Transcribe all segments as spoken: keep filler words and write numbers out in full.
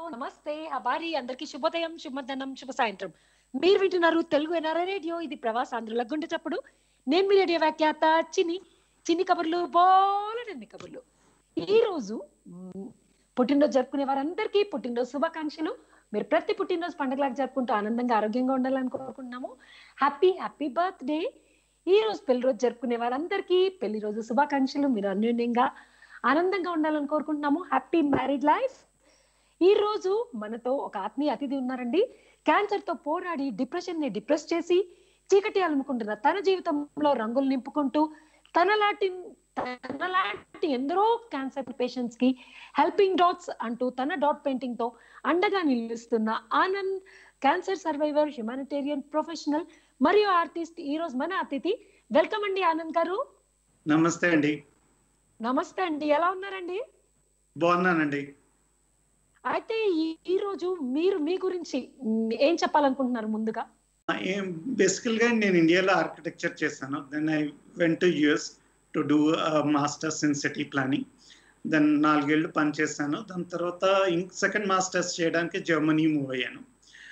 నమస్తే, హబారి అందరికి శుభోదయం, శుభమధ్యాహ్నం, శుభ సాయంత్రం. మీరు వింటున్నారు తెలుగు ఎన్ఆర్ఐ రేడియో. ఇది ప్రవాస ఆంధ్రుల గుండె చప్పుడు. నేను మీ రేడియో వ్యాఖ్యాత చిన్ని. చిన్ని కబుర్లు, బోలెడన్ని కబుర్లు. ఈ రోజు మ్, పుట్టినరోజు జరుపుకునే వారందరికీ పుట్టినరోజు శుభాకాంక్షలు. మీరు ప్రతి పుట్టినరోజు పండుగలాగా జరుపుకుంటూ ఆనందంగా ఆరోగ్యంగా ఉండాలని కోరుకుంటున్నాము. Happy happy birthday. ఈ రోజు పెళ్లి రోజు జరుపుకునే వారందరికీ పెళ్లి రోజు శుభాకాంక్షలు. మీరు అన్యోన్యంగా ఆనందంగా ఉండాలని కోరుకుంటున్నాము. Happy married life. ఈ రోజు మనతో ఒక ఆత్మీయ అతిథి ఉన్నారండి. క్యాన్సర్ తో పోరాడి డిప్రెషన్ ని డిప్రెస్ చేసి చీకటి అలుముకుంటున్న తన జీవితంలో రంగులు నింపుకుంటూ తనలాంటి తనలాంటి ఎందరో క్యాన్సర్ పేషెంట్స్ కి హెల్పింగ్ డాట్స్ అంటూ తన డాట్ పెయింటింగ్ తో అండగా నిలుస్తున్న Anand, cancer survivor, humanitarian professional మరియు ఆర్టిస్ట్ ఈ రోజు మన అతిథి. వెల్కమ్ అండి ఆనంద్ గారు. నమస్తే అండి. నమస్తే అండి, ఎలా ఉన్నారండి? బాగున్నానండి. అయితే ఈ రోజు మీరు మీ గురించి ఏం చెప్పాలనుకుంటున్నారు? ముందుగా ఏం బేసికల్ గా నేను ఇండియాలో ఆర్కిటెక్చర్ చేశాను. Then I went to US to do masters in city planning. Then నాలుగేళ్లు పనిచేశాను. దాని తర్వాత సెకండ్ మాస్టర్స్ చేయడానికి జర్మనీ మూవ్ అయ్యాను.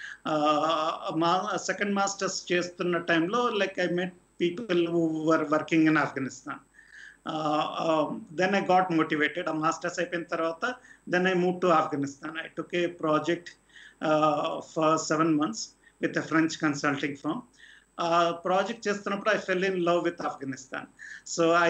మా సెకండ్ మాస్టర్స్ చేస్తున్న టైంలో like I met people who were working in Afghanistan. Then I got motivated. ఆ మాస్టర్స్ అయిపోయిన తర్వాత then I move to Afghanistan. I took a project for seven months with a French consulting firm. Project చేస్తున్నప్పుడు I fell in love with Afghanistan. So I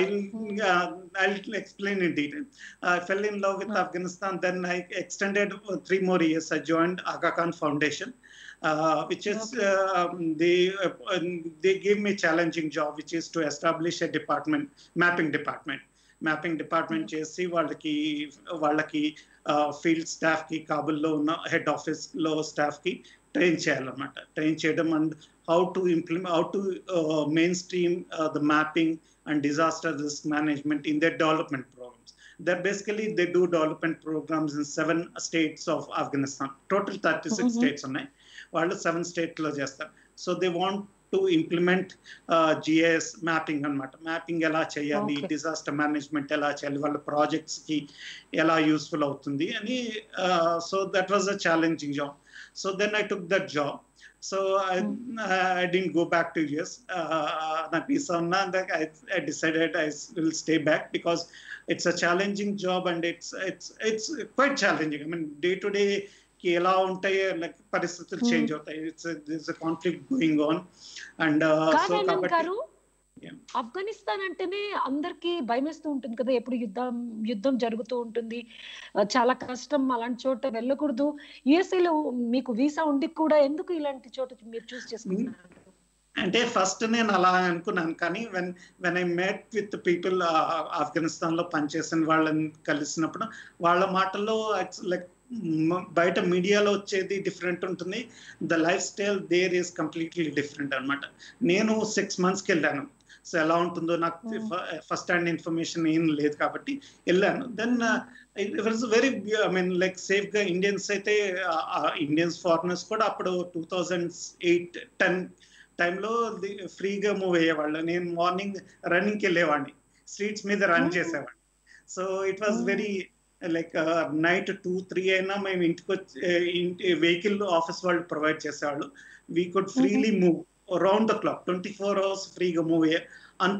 I explain in detail. I fell in love with Afghanistan. Then I extended three more years. I joined Aga Khan Foundation. Uh, which is uh, they uh, they gave me a challenging job, which is to establish a department, mapping department. Mapping department చేసి వాళ్ళకి వాళ్ళకి field staff కి కాబుల్లో ఉన్న head office లో staff కి train చేయాలన్నమాట. Train చేయడం and how to implement how to mainstream the mapping and disaster risk management in their development programmes. That basically they do development programs in seven states of Afghanistan. Total thirty-six mm-hmm. states ఉన్నాయి. వాళ్ళు seven state లో చేస్తారు. So they want to implement GIS mapping అనమాట. Mapping ఎలా చేయాలి, disaster management ఎలా చేయాలి, వాళ్ళ ప్రాజెక్ట్స్ కి ఎలా యూస్ఫుల్ అవుతుంది అని. So that was a challenging job. So then I took that job. So I, I didn't go back to U S. Na visa unna, I, I decided I will stay back because it's a challenging job and it's it's it's quite challenging. I mean, day to day ki ela untayi like paristhituలు change అవుతాయి. It's a, there's a conflict going on and uh, so kabatti Afghanistan అంటేనే అందరికి భయమేస్తూ ఉంటుంది కదా. ఎప్పుడు యుద్ధం యుద్ధం జరుగుతూ ఉంటుంది, చాలా కష్టం. అలాంటి చోట వెళ్ళకూడదు. యుఎస్ఏలో మీకు వీసా ఉండి కూడా ఎందుకు ఇలాంటి చోట మీరు చూస్ చేసుకున్నారు? అంటే ఫస్ట్ నేను అలా అనుకున్నాను, కానీ when when I met with people Afghanistan లో పనిచేసిన వాళ్ళని కలిసినప్పుడు వాళ్ళ మాటల్లో లైక్ బయట మీడియాలో వచ్చేది డిఫరెంట్ ఉంటుంది. The lifestyle there is completely different అనమాట. నేను సిక్స్ మంత్స్కి వెళ్ళాను. సో ఎలా ఉంటుందో నాకు ఫస్ట్ హ్యాండ్ ఇన్ఫర్మేషన్ ఏం లేదు కాబట్టి వెళ్ళాను. Then it was very I mean like సేఫ్గా. ఇండియన్స్ అయితే ఇండియన్స్ ఫారినర్స్ కూడా అప్పుడు టూ థౌజండ్ ఎయిట్ టెన్ టైంలో ఫ్రీగా మూవ్ అయ్యేవాళ్ళు. నేను మార్నింగ్ రన్నింగ్కి వెళ్ళేవాడిని, స్ట్రీట్స్ మీద రన్ చేసేవాడిని. So it was very like night two three అయినా మేము ఇంటికి వచ్చి ఇంటి వెహికల్ ఆఫీస్ వాళ్ళు ప్రొవైడ్ చేసేవాళ్ళు. We could freely move round the clock, twenty four hours ఫ్రీగా మూవ్ అయ్యే అంత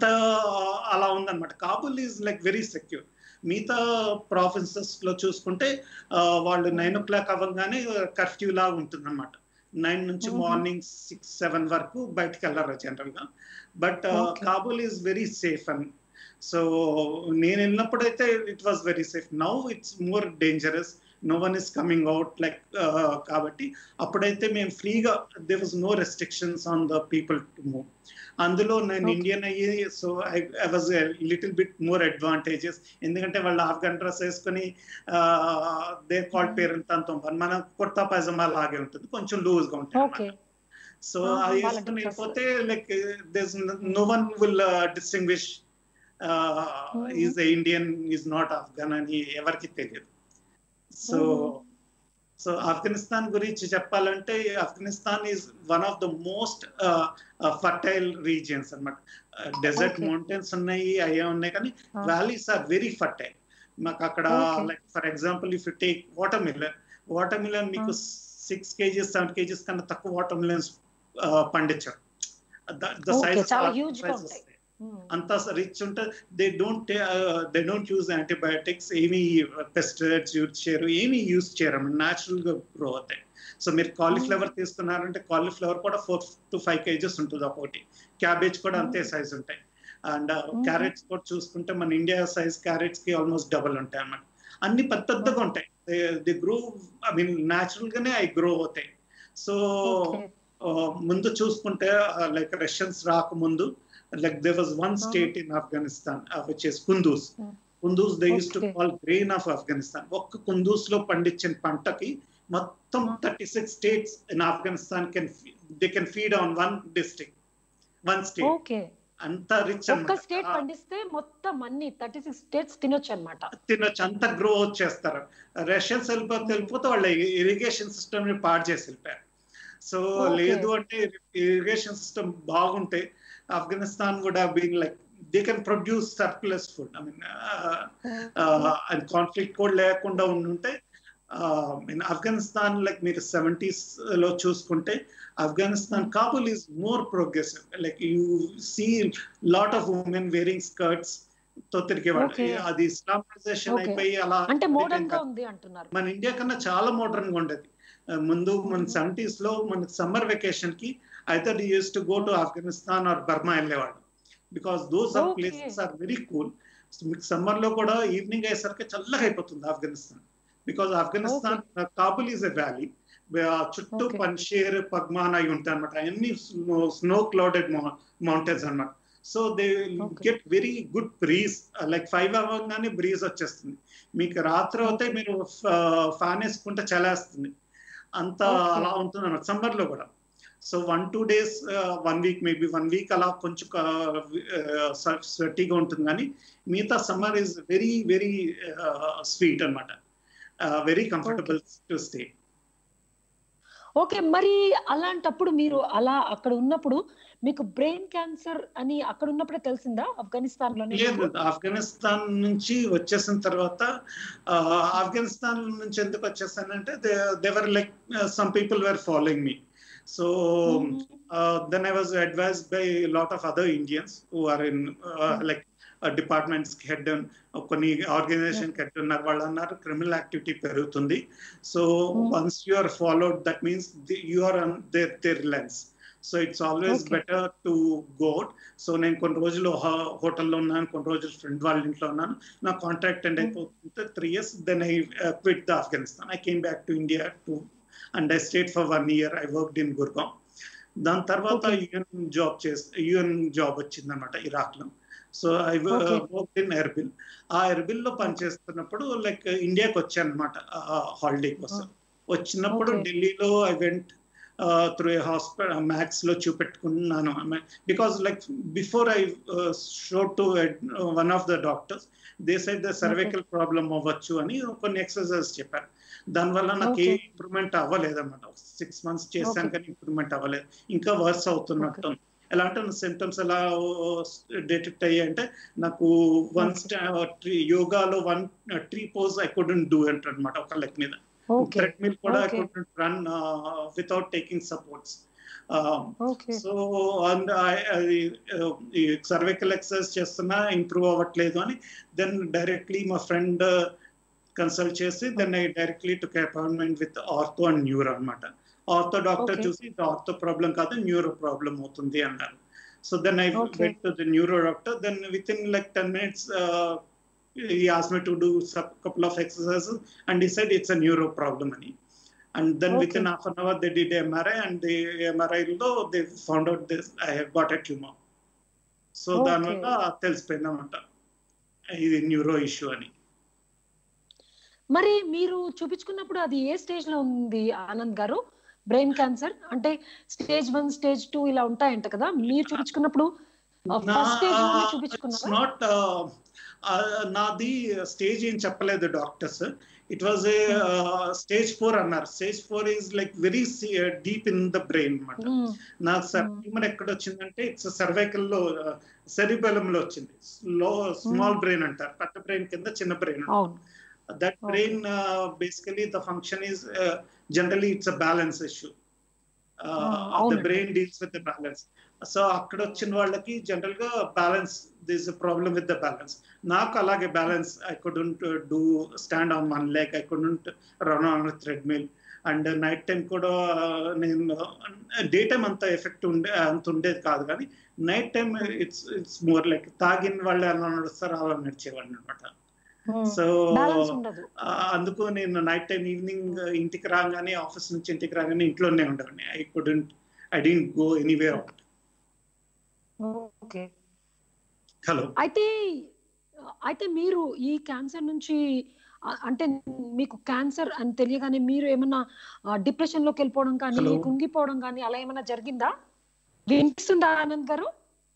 అలా ఉందన్నమాట. Kabul is like very secure. మిగతా ప్రావిన్సెస్ లో చూసుకుంటే వాళ్ళు నైన్ ఓ క్లాక్ అవ్వగానే కర్ఫ్యూ లాగా ఉంటుంది అనమాట. నైన్ నుంచి మార్నింగ్ సిక్స్ సెవెన్ వరకు బయటకు వెళ్ళారు జనరల్ గా. But Kabul is very safe. And so నేను వెళ్ళినప్పుడైతే it was very safe. Now it's more dangerous. No one is coming out like. కాబట్టి అప్పుడైతే మేము ఫ్రీగా, there was no restrictions on the people to move. అందులో నేను Indian అయ్యి, so I I was little bit more advantages. ఎందుకంటే వాళ్ళు Afghan dress వేసుకొని దే కాల్డ్ పేరెంట్ అంతా మన కుర్తా పైజమా లాగే ఉంటుంది, కొంచెం లూజ్ గా ఉంటుంది. సో అది వేసుకుని వెళ్ళిపోతే like there no one will distinguish is Indian, is not Afghan అని ఎవరికి తెలియదు. సో సో ఆఫ్ఘనిస్తాన్ గురించి చెప్పాలంటే Afghanistan is one of the most fertile regions అన్నమాట. డెజర్ట్ మౌంటైన్స్ ఉన్నాయి, అయ్యే ఉన్నాయి, కానీ వ్యాలీస్ ఆర్ వెరీ ఫర్టైల్. మాకు అక్కడ like for example if you take watermelon, watermelon మీకు సిక్స్ కేజీస్ సెవెన్ కేజీస్ కన్నా తక్కువ వాటర్ మిలన్స్ పండించారు. ద సైజ్ అంత రిచ్ ఉంటే they don't they don't use antibiotics, ఏమి పెస్టిసైడ్స్ యూజ్ చేయరు, ఏమి యూజ్ చేయరు, న్యాచురల్ గా గ్రో అవుతాయి. సో మీరు కాలీఫ్లవర్ తీసుకున్నారంటే కాలీఫ్లవర్ కూడా ఫోర్ టు ఫైవ్ కేజెస్ ఉంటుంది ఒకటి, క్యాబేజ్ కూడా అంతే సైజ్ ఉంటాయి. అండ్ క్యారెట్స్ కూడా చూసుకుంటే మన ఇండియా సైజ్ క్యారెట్స్ కి ఆల్మోస్ట్ డబుల్ ఉంటాయి అన్నమాట. అన్ని పెద్ద పెద్దగా ఉంటాయి. The grow I mean natural గానే అవి గ్రో అవుతాయి. సో ముందు చూసుకుంటే లైక్ రష్యన్స్ రాకముందు like there was one state in Afghanistan which is Kunduz. Kunduz they use to call grain of Afghanistan. ఒక్క కుందూస్ లో పండించిన పంటకి మొత్తం thirty six states in Afghanistan can they can feed on one district, one state. అంత రిచ్ ఒక్క స్టేట్ పండిస్తే మొత్తం అన్ని థర్టీ సిక్స్ స్టేట్స్ తినొచ్చు అన్నమాట. తినొచ్చు, అంత గ్రో చేస్తారు. రష్యన్స్ వెళ్ళిపోతే వెళ్ళిపోతే వాళ్ళ ఇరిగేషన్ సిస్టమ్ ని పాడు చేసి వెళ్ళిపోయారు. సో లేదు అంటే ఇరిగేషన్ సిస్టమ్ బాగుంటే Afghanistan would have been like they can produce surplus food. I mean and conflict కూడా లేకుండా ఉండుంటే ఆఫ్ఘనిస్తాన్ లైక్ మీరు సెవెంటీస్ లో చూసుకుంటే Afghanistan Kabul is more progressive. Like you see lot of women wearing skirts తో తిరిగేవాళ్ళు. అది ఇస్లామైజేషన్ అయిపోయి అలా మన ఇండియా కన్నా చాలా మోడర్న్ గా ఉండేది. ముందు మన సెవెంటీస్ లో మన సమ్మర్ వెకేషన్ కి అయితే use to go to Afghanistan or Burma వెళ్ళేవాడు, because those are places are very cool. మీకు సమ్మర్ లో కూడా ఈవినింగ్ అయ్యేసరికి చల్లగా అయిపోతుంది Afghanistan, because Afghanistan Kabul is a valley. చుట్టూ పన్షేర్ పగ్మాన్ అయి ఉంటాయి అనమాట. అన్ని స్నో క్లౌడెడ్ మౌంటైన్స్ అనమాట. So they get very good breeze. Like five అవ్వగానే బ్రీజ్ వచ్చేస్తుంది. మీకు రాత్రి అయితే మీరు ఫ్యాన్ వేసుకుంటే చలేస్తుంది, అంత అలా ఉంటుంది అన్నమాట సమ్మర్ లో కూడా. So one two days one week maybe one week అలా కొంచెం స్వెట్టీగా ఉంటుంది, కానీ మిగతా summer is very very sweet అనమాట, very comfortable to stay. Okay, మరి అలాంటప్పుడు మీరు అలా అక్కడ ఉన్నప్పుడు మీకు బ్రెయిన్ క్యాన్సర్ అని అక్కడ ఉన్నప్పుడే తెలిసిందా ఆఫ్ఘనిస్తాన్ లో? లేదు, ఆఫ్ఘనిస్తాన్ నుంచి వచ్చేసిన తర్వాత ఆఫ్ఘనిస్తాన్ నుంచి ఎందుకు వచ్చేసానంటే they were like some people were following me. So then I was advised by lot of other Indians who are in like departments head, కొన్ని ఆర్గనైజేషన్ హెడ్ ఉన్నారు. వాళ్ళు అన్నారు క్రిమినల్ యాక్టివిటీ పెరుగుతుంది. So once you are followed that means you are on their their lens. So it's always better to go out. So నేను కొన్ని రోజులు హోటల్లో ఉన్నాను, కొన్ని రోజులు ఫ్రెండ్ వాళ్ళ ఇంట్లో ఉన్నాను. నా కాంట్రాక్ట్ ఎండ్ అయిపోతుంటే three years then I quit the Afghanistan. I came back to India to and I stayed for one year. I worked in Gurgaon. దాని తర్వాత యుఎన్ జాబ్ చేస్తే యుఎన్ జాబ్ వచ్చింది అనమాట ఇరాక్ లో. So I work in Erbil. ఆ Erbil లో పనిచేస్తున్నప్పుడు like ఇండియాకి వచ్చాను అనమాట హాలిడే కోసం. వచ్చినప్పుడు ఢిల్లీలో I went through a hospital Max లో చూపెట్టుకున్నాను. Because like before I show to one of the doctors, they said the cervical problem అవ్వచ్చు అని కొన్ని ఎక్సర్సైజ్ చెప్పారు. దానివల్ల నాకు ఏ ఇంప్రూవ్మెంట్ అవ్వలేదు అనమాట. సిక్స్ మంత్స్ చేశాను కానీ ఇంప్రూవ్మెంట్ అవ్వలేదు, ఇంకా వర్స్ అవుతున్నట్టు. ఎలా అంటే సిమ్టమ్స్ ఎలా డిటెక్ట్ అయ్యాయి అంటే నాకు వన్ యోగాలో one tree pose I couldn't do అంట అనమాట. ఒక లెగ్ మీద ట్రెడ్మిల్ కూడా I couldn't run without taking supports. So ఈ సర్వైకల్ ఎక్సర్సైజ్ చేస్తున్నా ఇంప్రూవ్ అవ్వట్లేదు అని దెన్ డైరెక్ట్లీ మా ఫ్రెండ్ కన్సల్ట్ చేసి then I directly took appointment with ortho and neuro అనమాట. ఆర్థో డాక్టర్ చూసి ఇది ఆర్థో ప్రాబ్లం కాదు, న్యూరో ప్రాబ్లం అవుతుంది అన్నారు. So then I went to the neuro doctor. Then within like ten minutes he asked me to do a couple of exercises and he said it's a neuro problem ani. And then okay. within half an hour they did M R I, and the M R I lo they found out this I have got a tumor. So okay. danvalla telisipoyindamanta ఇది neuro issue అని. మరి మీరు చూపించుకున్నప్పుడు అది ఏ stage లో ఉంది ఆనంద్ గారు? Brain cancer అంటే stage one stage two ఇలా ఉంటాయంట కదా, మీరు చూపించుకున్నప్పుడు ఫస్ట్ స్టేజ్ లో చూపించుకున్నారా? నాట్ నాది స్టేజ్ ఏం చెప్పలేదు doctors. It was a stage four అన్నారు. Stage four is like very deep in the brain అనమాట. నా ట్యూమర్ ఎక్కడ వచ్చిందంటే ఇట్స్ సర్వైకల్ లో సెరిబెలం లో వచ్చింది. లో స్మాల్ బ్రెయిన్ అంటారు, పెద్ద బ్రెయిన్ కింద చిన్న brain. That Okay. brain, uh, basically the function is, uh, generally it's a balance issue. Ah, Uh, the అవునండి. brain deals with the balance. So అక్కడ వచ్చిన వాళ్ళకి జనరల్ గా balance, this problem with the balance. నాకు అలాగే balance, I couldn't do stand on one leg, I couldn't run on treadmill. And night time కూడా నేను, day time అంత effect ఉండే అంత ఉండేది కాదు, కానీ night time it's it's more like తాగిన వాళ్ళు ఎలా నడుస్తారో అలా నడిచేవాడిని అనమాట. సో బ్యాలెన్స్ ఉండదు. అందుకు నేను నైట్ టైం ఈవినింగ్ ఇంటికి రాగానే, ఆఫీస్ నుంచి ఇంటికి రాగానే ఇంట్లోనే ఉండేవాడిని. I couldn't I don't go anywhere out. Okay. Hello. అయితే అయితే మీరు ఈ క్యాన్సర్ నుంచి, అ- అంటే మీకు క్యాన్సర్ అని తెలియగానే మీరు ఏమన్నా డిప్రెషన్ లోకి వెళ్ళిపోవడం కానీ, Hello. కుంగిపోవడం కానీ అలా ఏమన్నా జరిగిందా? వినిపిస్తుందా ఆనంద్ గారు?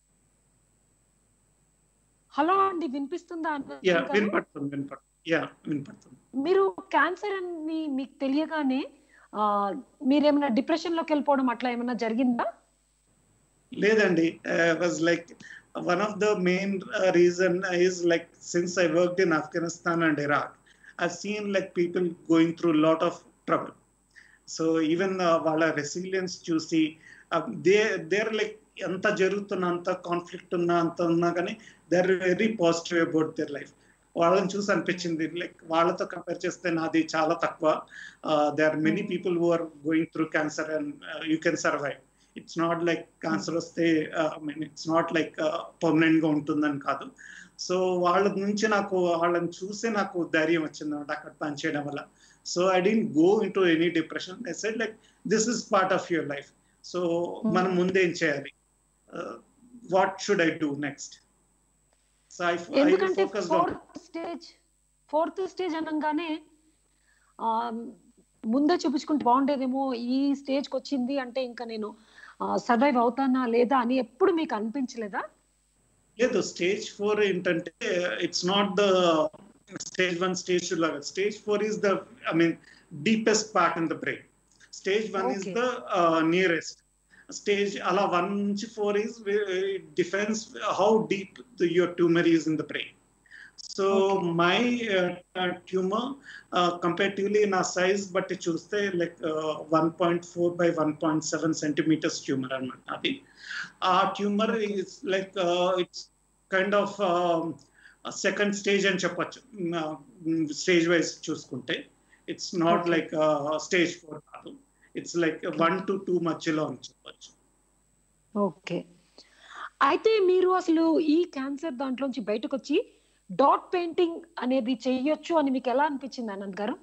హలో అండి, వినిపిస్తుందా ఆనంద్ యా, గారు? వినపడుతుంది వినపడుతుంది యా వినపడుతుంది. మీరు క్యాన్సర్ అని మీకు తెలియగానే ఆ, మీరేమన్నా డిప్రెషన్ లోకి వెళ్ళిపోవడం అట్లా ఏమన్నా జరిగిందా? లేదండి, was like one of the main reason is like since I worked in Afghanistan and Iraq, I seen like people going through lot of trouble. So even వాళ్ళ రెసిలియన్స్ చూసి, దే దేర్ లైక్ ఎంత జరుగుతున్నా, అంత కాన్ఫ్లిక్ట్ ఉన్నా, అంత ఉన్నా కానీ they are very positive about their life. వాళ్ళని చూసి అనిపించింది లైక్ వాళ్ళతో కంపేర్ చేస్తే నాది చాలా తక్కువ. They are many people who are going through cancer and you can survive. It's not like cancer వస్తే, I mean it's not like permanent గా ఉంటుందని కాదు. సో వాళ్ళ నుంచి నాకు, వాళ్ళని చూసే నాకు ధైర్యం వచ్చింది అనమాట అక్కడ పనిచేయడం వల్ల. So I don't go in to any depression. I said like this is part of your life. So మనం ముందేం చేయాలి, what should I do next? So I ఎందుకంటే focused on fourth stage fourth stage అనగానే ఆ, ముందే చూపించుకుంటే బాగుండేదేమో, ఈ stage కి వచ్చింది అంటే ఇంకా నేను సర్వైవ్ అవుతానా లేదా అని ఎప్పుడు మీకు అనిపించలేదా? లేదు, స్టేజ్ ఫోర్ ఏంటంటే it's not the stage one, stage two లాగా. Stage four is the, I mean deepest part in the brain. Stage one is Okay. The nearest stage. అలా వన్ నుంచి four is defines how deep your tumour is in the brain. So Okay. My tumour comparatively నా size బట్టి చూస్తే like one point four by one point seven centimetres tumour అనమాట అది. ఆ tumour it's like it's kind of second stage అని చెప్పొచ్చు, stage wise చూసుకుంటే. It's not Okay. Like stage four కాదు, it's like one to two మధ్యలో అని చెప్పొచ్చు. ఓకే. అయితే మీరు అసలు ఈ క్యాన్సర్ దాంట్లోంచి బయటకు వచ్చి డాట్ పెయింటింగ్ అనేది చెయ్యొచ్చు అని మీకు ఎలా అనిపించింది ఆనంద్ గారు?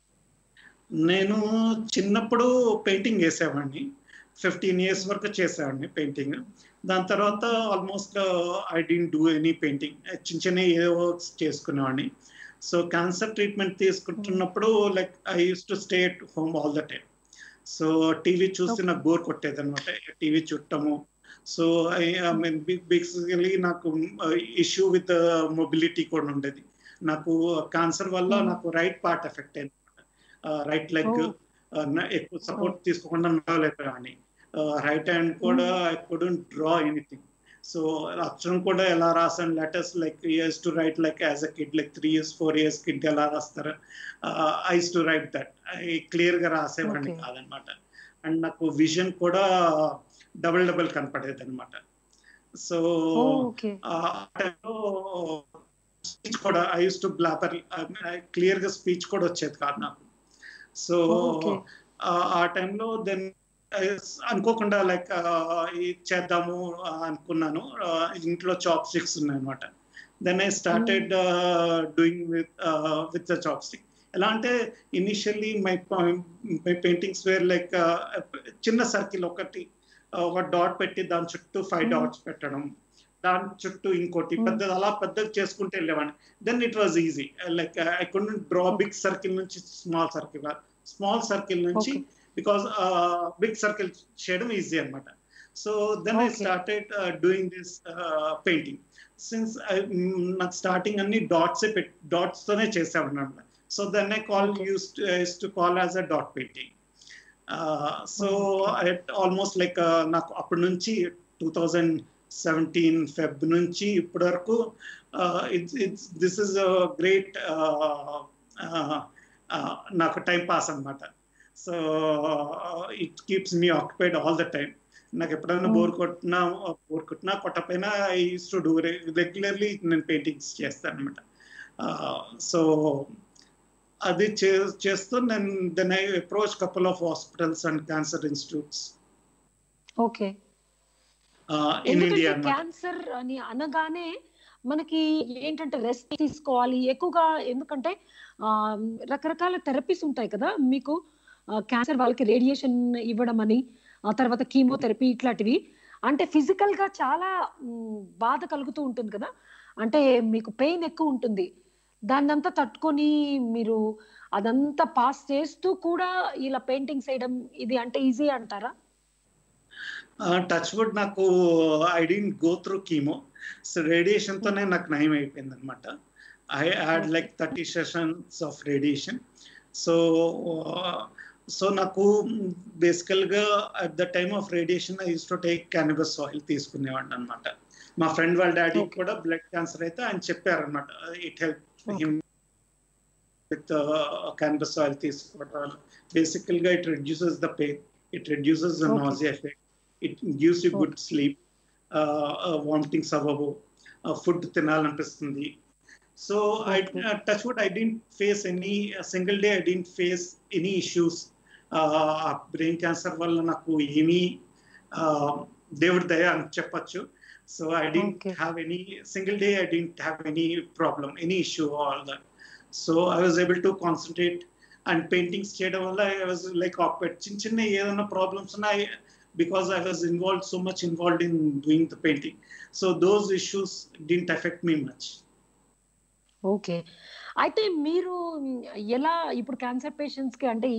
నేను చిన్నప్పుడు పెయింటింగ్ వేసేవాడిని, ఫిఫ్టీన్ ఇయర్స్ వరకు చేసేవాడిని పెయింటింగ్. దాని తర్వాత almost I don't do any painting, చిన్న చిన్న ఏదో వర్క్స్ చేసుకునేవాడిని. సో క్యాన్సర్ ట్రీట్మెంట్ తీసుకుంటున్నప్పుడు like I use to stay at home all the time. So TV చూసి Okay. నాకు బోర్ కొట్టేది అనమాట, టీవీ చూడటము. So I I mean basically నాకు ఇష్యూ విత్ మొబిలిటీ కూడా ఉండేది. నాకు క్యాన్సర్ వల్ల Hmm. నాకు రైట్ పార్ట్ ఎఫెక్ట్ అయింది, రైట్ లెగ్ Oh. ఎక్కువ సపోర్ట్ తీసుకోకుండా నడవలేకపోయాని. రైట్ హ్యాండ్ కూడా I couldn't draw anything. So అక్షరం కూడా ఎలా రాసాను, letters like use to write like as a kid, like three years four years kid ఎలా రాస్తారు, I use to write that. I clear గా రాసేవాడిని Okay. కాదనమాట. అండ్ నాకు విజన్ కూడా డబుల్ డబుల్ కనపడేది అనమాట. So Oh, okay. ఆ టైంలో స్పీచ్ కూడా I use to blabber, clear గా స్పీచ్ కూడా వచ్చేది కాదు నాకు. So Okay. ఆ టైంలో దెన్ అనుకోకుండా లైక్ చేద్దాము అనుకున్నాను. ఇంట్లో చాప్ స్టిక్స్ ఉన్నాయన్నమాట. Then I started doing with with the chopstick. ఎలా అంటే initially my my paintings were like చిన్న సర్కిల్ ఒకటి, ఒక డాట్ పెట్టి దాని చుట్టూ ఫైవ్ Mm. డాట్స్ పెట్టడం, దాని చుట్టూ ఇంకోటి Mm. పెద్దది, అలా పెద్దది చేసుకుంటే వెళ్ళేవాడిని. Then it was easy, like I couldn't draw big circle నుంచి స్మాల్ సర్కిల్, స్మాల్ సర్కిల్ నుంచి Okay. బికాస్ బిగ్ సర్కిల్ చేయడం ఈజీ అనమాట. So then I Okay. Started doing this painting. Since నాకు స్టార్టింగ్ అన్ని డాట్స్ డాట్స్ తోనే చేసేవాడిని అనమాట. So then I call Okay. Use to call as a dot painting. So Okay. Almost like నాకు అప్పటి నుంచి టూ థౌజండ్ సెవెంటీన్ ఫెబ్ నుంచి ఇప్పటి వరకు it's it's this is a great నాకు టైం పాస్ అనమాట. So it keeps me occupied all the time. నాకు ఎప్పుడైనా బోర్ కొట్టినా బోర్ కొట్టినా కొట్టపోయినా I use to do regularly నేను పెయింటింగ్స్ చేస్తాను అనమాట. సో అది చేస్తూ నేను then I approach couple of hospitals and cancer institutes okay in India. Cancer అని అనగానే మనకి ఏంటంటే రెస్ట్ తీసుకోవాలి ఎక్కువగా, ఎందుకంటే రకరకాల థెరపీస్ ఉంటాయి కదా మీకు. క్యాన్సర్ వాళ్ళకి రేడియేషన్ ఇవ్వడం అని, ఆ తర్వాత కీమోథెరపీ ఇట్లాంటివి. అంటే ఫిజికల్ గా చాలా బాధ కలుగుతూ ఉంటుంది కదా, అంటే మీకు పెయిన్ ఎక్కువ ఉంటుంది. దాన్నంతా తట్టుకొని మీరు అదంతా పాస్ చేస్తూ కూడా ఇలా పెయింటింగ్స్ వేయడం ఇది అంటే ఈజీ అంటారా? టచ్ వుడ్ నాకు I didn't go through chemo. So radiation తోనే నాకు నయం అయిపోయింది అనమాట. I had like thirty sessions of radiation. So so నాకు బేసికల్ గా at the time of radiation I use to take cannabis oil తీసుకునేవాడిని అనమాట. మా ఫ్రెండ్ వాళ్ళ డాడీ కూడా బ్లడ్ క్యాన్సర్ అయితే ఆయన చెప్పారనమాట, it help him with cannabis oil తీసుకోవడం. బేసికల్ గా it reduces the pain, it reduces the nausea effect, it gives you good sleep, uh, uh, vomiting అవ్వవు, ఫుడ్ తినాలనిపిస్తుంది. So I touch wood I didn't face any a single day I didn't face any issues. Brain cancer వల్ల నాకు ఏమీ దేవుడి దయ అని చెప్పచ్చు. So I didn't have any single day I didn't have any problem, any issue, all that. So I was able to concentrate and paintings చేయడం వల్ల I was like occupied. చిన్న చిన్న ఏదైనా ప్రాబ్లమ్స్ ఉన్నాయి because I was involved so much involved in doing the painting. So those issues didn't affect me much. Okay, అయితే మీరు ఎలా ఇప్పుడు క్యాన్సర్ పేషెంట్స్ కి అంటే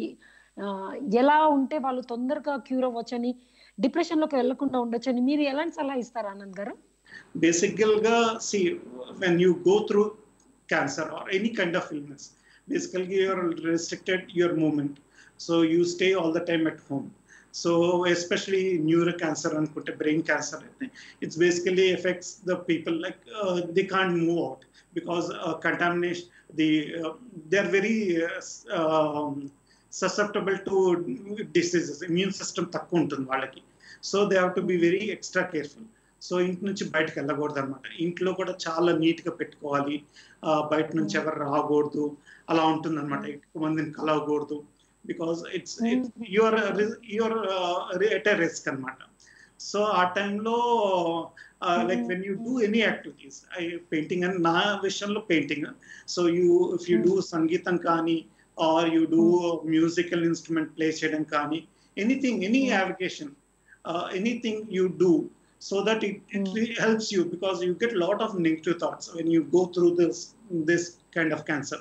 ఎలా ఉంటే వాళ్ళు తొందరగా క్యూర్ అవ్వచ్చని, డిప్రెషన్ లోకి వెళ్లకుండా ఉండొచ్చని మీరు ఎలాంటి సలహా ఇస్తారు ఆనంద్ గారు? బేసికల్ గా see when you go through cancer or any kind of illness, basically you are restricted your movement, so you stay all the time at home. So especially neuro cancer and brain cancer, it's basically affects the people like uh, they can't move out because uh, contamination, the uh, they're very uh, um, susceptible to diseases, immune system takku untundi vallaki. So they have to be very extra careful. సో ఇంటి నుంచి బయటకు వెళ్ళకూడదు అనమాట. ఇంట్లో కూడా చాలా neat గా పెట్టుకోవాలి, బయట నుంచి ఎవరు రాకూడదు, అలా ఉంటుంది అనమాట. ఎక్కువ మందిని కలవకూడదు, because it's, it's you're you're uh, at a risk anamata. So ఆ టైంలో like when you do any activities, I painting and నా విషయంలో painting, so you if you do సంగీతం కానీ or you do musical instrument play చేయడం కానీ, anything, any avocation, uh, anything you do, so that it, it really helps you, because you get a lot of negative thoughts when you go through this this kind of cancer.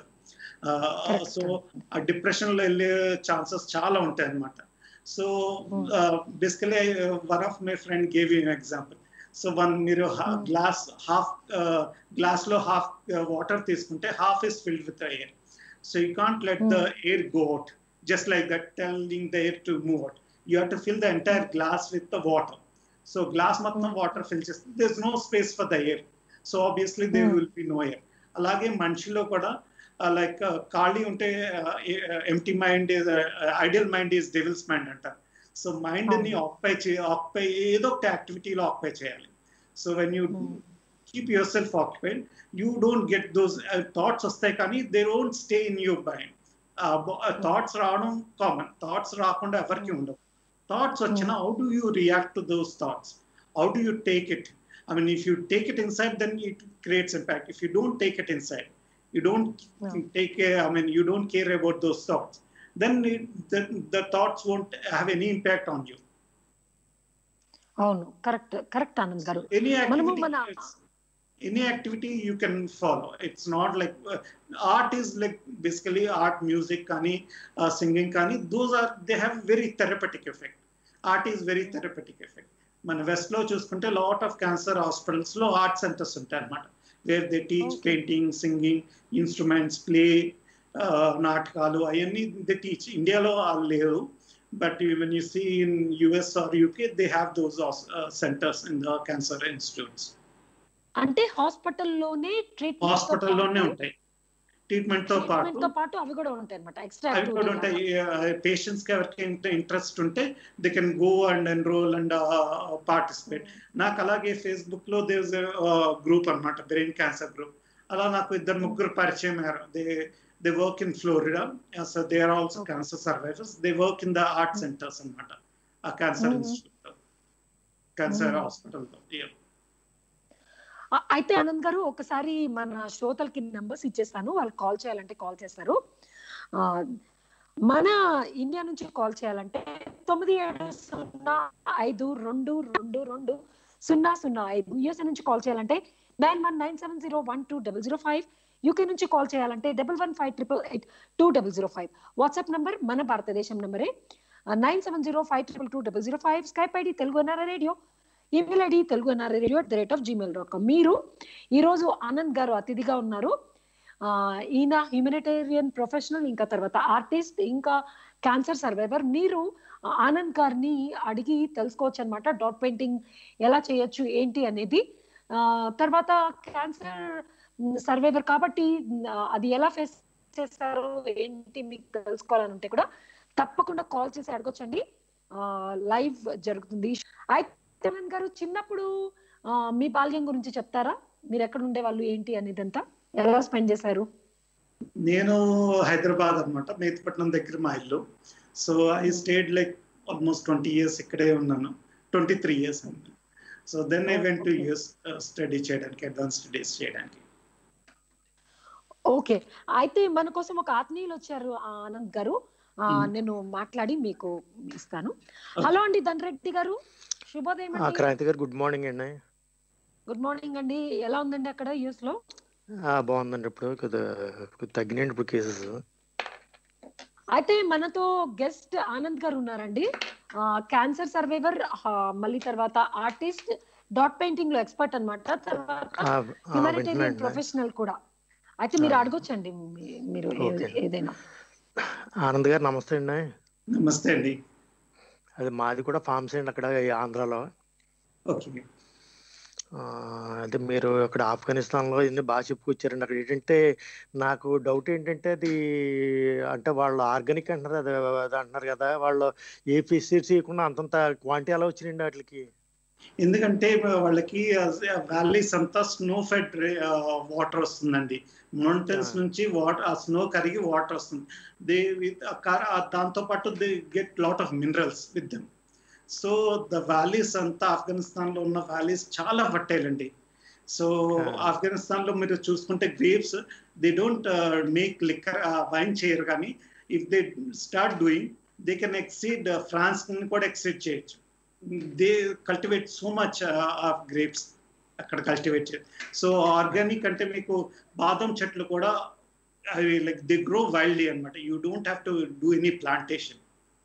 So ఆ depression లో వెళ్ళే chances చాలా ఉంటాయి అన్నమాట. So basically one of my friend gave you example. So one మీరు glass half glass లో half water తీసుకుంటే half is filled with air. So you can't let the air go out just like that, telling the air to move out. You have to fill the entire glass with the water. So glass మొత్తం water fill చేస్తే there is no space for the air, so obviously there will be no air. అలాగే మనిషిలో కూడా like ఖాళీ ఉంటే empty mind is ideal mind is devil's mind అంటారు. So mind ని occupy చే ఆక్యుపై ఏదో ఒక యాక్టివిటీలో ఆక్యుపై చేయాలి. So when you keep yourself occupied, you don't get those thoughts వస్తాయి కానీ they don't stay in your mind. Thoughts రావడం కామన్, థాట్స్ రాకుండా ఎవరికి ఉండవు. థాట్స్ వచ్చినా how do you react to those thoughts, how do you take it? I mean, if you take it inside, then it creates impact. If you don't take it inside, you don't no. take care, I mean, you don't care about those thoughts, then it, the, the thoughts won't have any impact on you. అవును, correct correct Anand garu. Any activity, any activity you can follow. It's not like uh, art is like basically art, music kani, uh, singing kani, those are, they have very therapeutic effect. Art is very therapeutic effect. మన west లో చూసుకుంటే lot of cancer hospitals లో art centres ఉంటాయి అన్నమాట, where they teach painting, singing, instruments, play, నాటకాలు, అవన్నీ they teach. ఇండియాలో వాళ్ళు లేవు, but when you see in US or UK they have those centres in the cancer institutes. అంటే హాస్పిటల్లోనే ట్రీట్మెంట్ హాస్పిటల్లోనే ఉంటాయి. ట్రీట్మెంట్ తో పాటు ట్రీట్మెంట్ తో పాటు అవి కూడా ఉంటాయి అన్నమాట, ఎక్స్ట్రా అవి కూడా ఉంటాయి. పేషెంట్స్ కి ఎవరికి ఇంట్రెస్ట్ ఉంటే they can go and enrol and participate. నాకు అలాగే ఫేస్బుక్ లో దేర్ ఇస్ గ్రూప్ అన్నమాట, బ్రెయిన్ క్యాన్సర్ గ్రూప్. అలా నాకు ఇద్దరు ముగ్గురు పరిచయం అయ్యారు. They they work in Florida, so they are also cancer survivors. They work in the art centres అన్నమాట, ఆ క్యాన్సర్ ఇన్స్టిట్యూట్, క్యాన్సర్ హాస్పిటల్. అయితే ఆనంద్ గారు ఒకసారి మన శ్రోతలకి నెంబర్స్ ఇచ్చేస్తాను, వాళ్ళకి కాల్ చేయాలంటే కాల్ చేస్తారు. మన ఇండియా నుంచి కాల్ చేయాలంటే తొమ్మిది ఏడు సున్నా ఐదు రెండు రెండు రెండు సున్నా సున్నా ఐదు. యూఎస్ఏ నుంచి కాల్ చేయాలంటే nine one nine seven zero one two double zero five. UK నుంచి కాల్ చేయాలంటే double one five triple eight two double zero five. WhatsApp number మన భారతదేశం నంబరే nine seven zero five triple two double zero five. Skype ID Telugu NRI radio, email ID Telugu NRI radio at the rate of Gmail dot com. మీరు ఈరోజు ఆనంద్ గారు అతిథిగా ఉన్నారు. ఈయన humanitarian professional, ఇంకా తర్వాత ఆర్టిస్ట్, ఇంకా క్యాన్సర్ సర్వైవర్. మీరు ఆనంద్ గారిని అడిగి తెలుసుకోవచ్చు అనమాట, డాట్ పెయింటింగ్ ఎలా చేయొచ్చు ఏంటి అనేది. తర్వాత క్యాన్సర్ సర్వైవర్ కాబట్టి అది ఎలా ఫేస్ చేస్తారు ఏంటి మీకు తెలుసుకోవాలని ఉంటే కూడా తప్పకుండా కాల్ చేసి అడగొచ్చండి, లైవ్ జరుగుతుంది. అయితే గారు చిన్నప్పుడు మీ బాల్యం గురించి చెప్తారా? మీరు ఎక్కడ ఉండేవాళ్ళు ఏంటి అనేదంతా, ఎలా స్పెండ్ చేశారు? నేను హైదరాబాద్ అన్నమాట, మేతిపట్నం దగ్గర మా ఇల్లు. So I stayed like almost twenty years ఇక్కడే ఉన్నాను, ట్వంటీ త్రీ ఇయర్స్ అన్నాను. So then I went to US study చేయడానికి, అడ్వాన్స్ స్టడీస్ చేయడానికి. ఓకే, అయితే మన కోసం ఒక ఆత్మీయులు వచ్చారు ఆనంద్ గారు, నేను మాట్లాడి మీకు ఇస్తాను. హలో అండి ధనరెడ్డి గారు, శుభోదయం. క్రాంతి గారు గుడ్ మార్నింగ్ అండి. గుడ్ మార్నింగ్ అండి, ఎలా ఉందండి అక్కడ యూఎస్ లో? బాగుందండి, ఇప్పుడు తగ్గినండి ఇప్పుడు కేసెస్. అయితే మనతో గెస్ట్ ఆనంద్ గారు ఉన్నారండి, క్యాన్సర్ సర్వైవర్, మళ్ళీ తర్వాత ఆర్టిస్ట్, డాట్ పెయింటింగ్ లో ఎక్స్పర్ట్ అన్నమాట, తర్వాత హ్యూమనిటేరియన్ ప్రొఫెషనల్ కూడా. అయితే మీరు అడగొచ్చండి మీరు ఏదైనా. ఆనంద్ గారు నమస్తే అండి. నమస్తే అండి. అది మాది కూడా ఫార్మ్స్ అండి అక్కడ ఆంధ్రాలో. ఓకే, అదే మీరు అక్కడ ఆఫ్ఘనిస్తాన్లో ఇన్ని బాగా చెప్పుకొచ్చారండి. అక్కడ ఏంటంటే నాకు డౌట్ ఏంటంటే అది అంటే వాళ్ళు ఆర్గానిక్ అంటున్నారు, అది అది అంటున్నారు కదా, వాళ్ళు ఏ ఫెసిలిటీస్ ఇవ్వకుండా అంతంత క్వాంటిటీ ఎలా వచ్చినాయండి వాటికి? ఎందుకంటే వాళ్ళకి వ్యాలీస్ అంతా స్నో ఫెడ్ వాటర్ వస్తుందండి, మౌంటైన్స్ నుంచి వాటర్, ఆ స్నో కరిగి వాటర్ వస్తుంది. దే విత్ దాంతో పాటు they get lot of minerals with them. So the valleys అంతా ఆఫ్ఘనిస్తాన్ లో ఉన్న వ్యాలీస్ చాలా ఫర్టైల్ అండి. సో ఆఫ్ఘనిస్తాన్ లో మీరు చూసుకుంటే grapes, they don't make liquor, wine చేయరు, కానీ if they start doing they can exceed France ని కూడా ఎక్సీడ్ చేయొచ్చు. They cultivate so much of grapes అక్కడ కల్టివేట్ చేయరు. సో ఆర్గానిక్ అంటే మీకు బాదం చెట్లు కూడా అవి లైక్ దే గ్రో వైల్డ్లీ అనమాట, you don't have to do any plantation.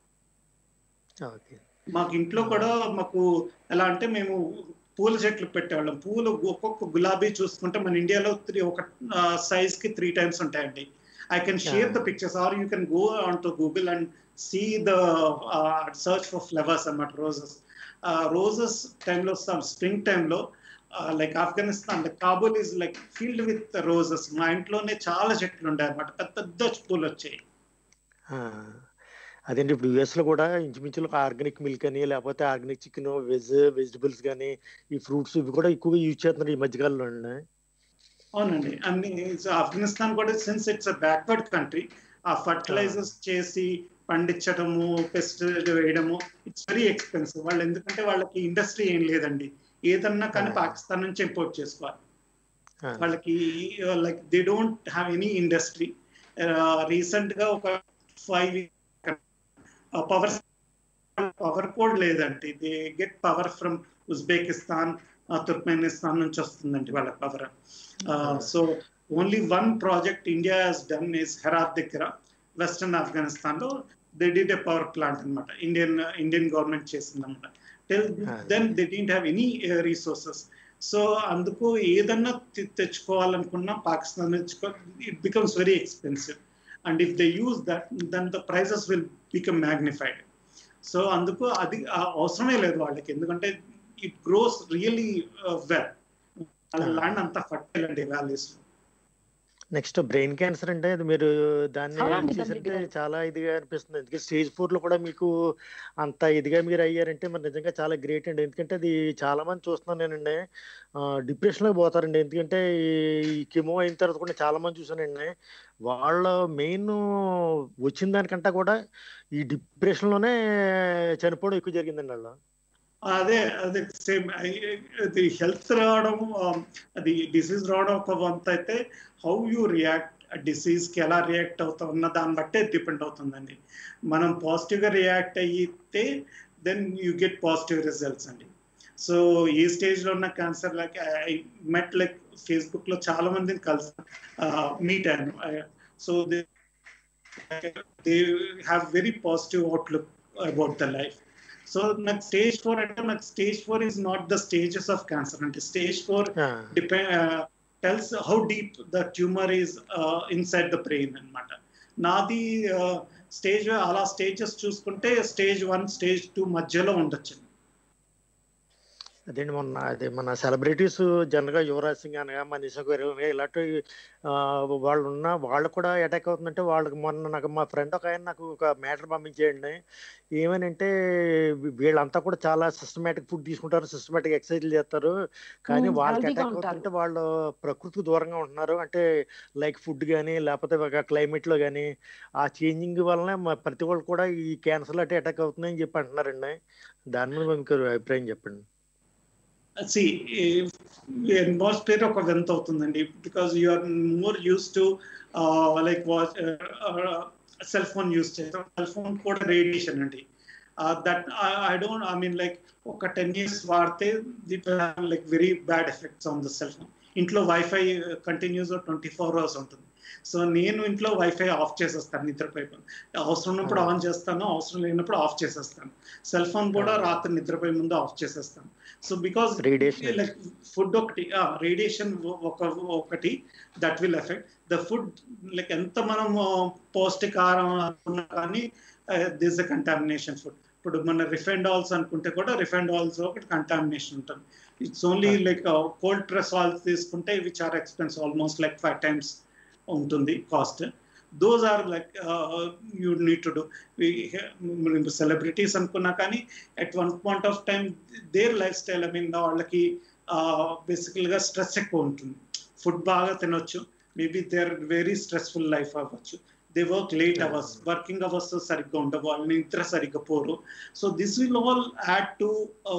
మాకు ఇంట్లో కూడా మాకు ఎలా అంటే మేము పూల చెట్లు పెట్టేవాళ్ళం. పూలు ఒక్కొక్క గులాబీ చూసుకుంటే మన ఇండియాలో త్రీ ఒక సైజ్ కి త్రీ టైమ్స్ ఉంటాయండి. I can share the pictures or you can go on to Google and see the search for flowers అన్నమాట, రోజెస్. రోజెస్ టైంలో స్ప్రింగ్ టైంలో like Afghanistan Kabul is like filled with roses. మా ఇంట్లోనే చాలా చెట్లు ఉంటాయి అన్నమాట, పెద్ద పెద్ద పూలు వచ్చాయి. అదేంటి ఇప్పుడు యుఎస్ లో కూడా ఇంచుమించులు ఆర్గానిక్ మిల్క్ అని, లేకపోతే ఆర్గానిక్ చికెన్, వెజ్ వెజిటబుల్స్ కానీ, ఈ ఫ్రూట్స్ ఇవి కూడా ఎక్కువగా యూజ్ చేస్తున్నారు ఈ మధ్యకాలంలో. అవునండి, అన్ని ఆఫ్ఘనిస్తాన్ కూడా సిన్స్ ఇట్స్ బ్యాక్వర్డ్ కంట్రీ, ఆ ఫర్టిలైజర్స్ చేసి పండించడము, పెస్టిసైడ్ వేయడము, ఇట్స్ వెరీ ఎక్స్పెన్సివ్. వాళ్ళు ఎందుకంటే వాళ్ళకి ఇండస్ట్రీ ఏం లేదండి, ఏదన్నా కానీ పాకిస్తాన్ నుంచి ఇంపోర్ట్ చేసుకోవాలి. వాళ్ళకి like they don't have any industry. Recent గా ఒక ఫైవ్ పవర్ పవర్ కోడ్ లేదండి, they get power from Uzbekistan, Turkmenistan నుంచి వస్తుందండి వాళ్ళ power. So only one project India has done is Herat దగ్గర, వెస్టర్న్ ఆఫ్ఘనిస్తాన్ లో they did a power plant అనమాట, Indian Indian government చేసింది అనమాట. Till then they didn't have any resources. So అందుకు ఏదన్నా తెచ్చుకోవాలనుకున్నా పాకిస్తాన్ తెచ్చుకో, it becomes very expensive. And if they use that then the prices will become magnified. So అందుకు అది అవసరమే లేదు వాళ్ళకి, ఎందుకంటే it grows really well. Land అంతా ఫర్టైల్ అండి వ్యాలీస్. నెక్స్ట్ బ్రెయిన్ క్యాన్సర్ అంటే అది మీరు దాన్ని అవునండి తండ్రి చేశారంటే గారు. చాలా ఇదిగా అనిపిస్తుంది. ఎందుకంటే స్టేజ్ ఫోర్ లో కూడా మీకు అంత ఇదిగా మీరు అయ్యారంటే మరి నిజంగా చాలా గ్రేట్ అండి. ఎందుకంటే అది చాలా మంది చూస్తున్నాను నేనండి, డిప్రెషన్ లో పోతారండి. ఎందుకంటే ఈ కెమో అయిన తర్వాత కూడా చాలా మంది చూసానండి, వాళ్ళ మెయిన్ వచ్చిన దానికంటే కూడా ఈ డిప్రెషన్ లోనే చనిపోవడం ఎక్కువ జరిగిందండి వాళ్ళు. అదే అదే సేమ్ అది హెల్త్ రావడం, అది డిసీజ్ రావడం ఒక వంత అయితే, హౌ యూ రియాక్ట్ డిసీజ్కి ఎలా రియాక్ట్ అవుతాం ఉన్న దాన్ని బట్టే డిపెండ్ అవుతుందండి. మనం పాజిటివ్గా రియాక్ట్ అయితే then you get positive results అండి. సో ఈ స్టేజ్లో ఉన్న cancer like I met like ఫేస్బుక్లో చాలా మందిని కలిసి మీట్ అయ్యాను. So they they have very positive outlook about the life. So నాకు స్టేజ్ ఫోర్ అంటే నాకు stage four is not the stages of cancer. అంటే stage four depend tells how deep the tumour is inside the brain అనమాట. నాది stage అలా stages చూసుకుంటే stage one stage two మధ్యలో ఉండొచ్చు. అదేంటి మొన్న అదే మన సెలబ్రిటీస్ జనరల్గా యువరాజ్ సింగ్ అనగా మనీషా కొయిరాలా ఇలాంటి వాళ్ళు ఉన్న వాళ్ళు కూడా అటాక్ అవుతుందంటే వాళ్ళకి మొన్న నాకు మా ఫ్రెండ్ ఒక ఆయన నాకు ఒక మ్యాటర్ పంపించేయండి. ఏమనంటే వీళ్ళంతా కూడా చాలా సిస్టమేటిక్ ఫుడ్ తీసుకుంటారు, సిస్టమేటిక్ ఎక్సర్సైజ్లు చేస్తారు, కానీ వాళ్ళకి హెల్తీగా అటాక్ ఉంటారు. అవుతుంటే వాళ్ళు ప్రకృతికి దూరంగా ఉంటున్నారు. అంటే లైక్ ఫుడ్ కానీ లేకపోతే ఒక క్లైమేట్లో కానీ ఆ చేంజింగ్ వలన మ- ప్రతి వాళ్ళు కూడా ఈ క్యాన్సర్ అంటే అటాక్ అవుతుందని చెప్పి అంటున్నారండి. దాని మీద మీకు అభిప్రాయం చెప్పండి. సి అట్మాస్ఫియర్ ఒక వింత అవుతుందండి, because you are more use to like watch cell phone use చేస్తాం. సెల్ ఫోన్ కూడా రేడియేషన్ అండి. That I don't I mean like ఒక టెన్ ఇయర్స్ వాడితే like very bad effects on the cell phone. ఇంట్లో wifi continuous twenty four hours ఉంటుంది. సో నేను ఇంట్లో వైఫై ఆఫ్ చేసేస్తాను నిద్రపోయి. అవసరం ఉన్నప్పుడు ఆన్ చేస్తాను, అవసరం లేనప్పుడు ఆఫ్ చేసేస్తాను. సెల్ ఫోన్ కూడా రాత్రి నిద్రపోయే ముందు ఆఫ్ చేసేస్తాను. So because radiation like food ఒకటి రేడియేషన్ ఒక ఒకటి that will effect the food. Like ఎంత మనం పౌష్టికాహారం అనుకున్నా కానీ దిస్ అ కంటామినేషన్ ఫుడ్. ఇప్పుడు మన రిఫైండ్ ఆయిల్స్ అనుకుంటే కూడా రిఫైండ్ ఆయిల్స్ ఒకటి కంటామినేషన్ ఉంటుంది. It's only like cold press oils తీసుకుంటే which are expensive, almost like five times ఉంటుంది cost. Those are like you need to do. Celebrities అనుకున్నా కానీ at one point of time their lifestyle I mean వాళ్ళకి బేసికల్గా stress ఎక్కువ ఉంటుంది. Food బాగా తినొచ్చు, maybe their very stressful life అవ్వచ్చు. They work late hours, working hours సరిగ్గా ఉండవు, వాళ్ళు నిద్ర సరిగ్గా పోరు. So this will all add to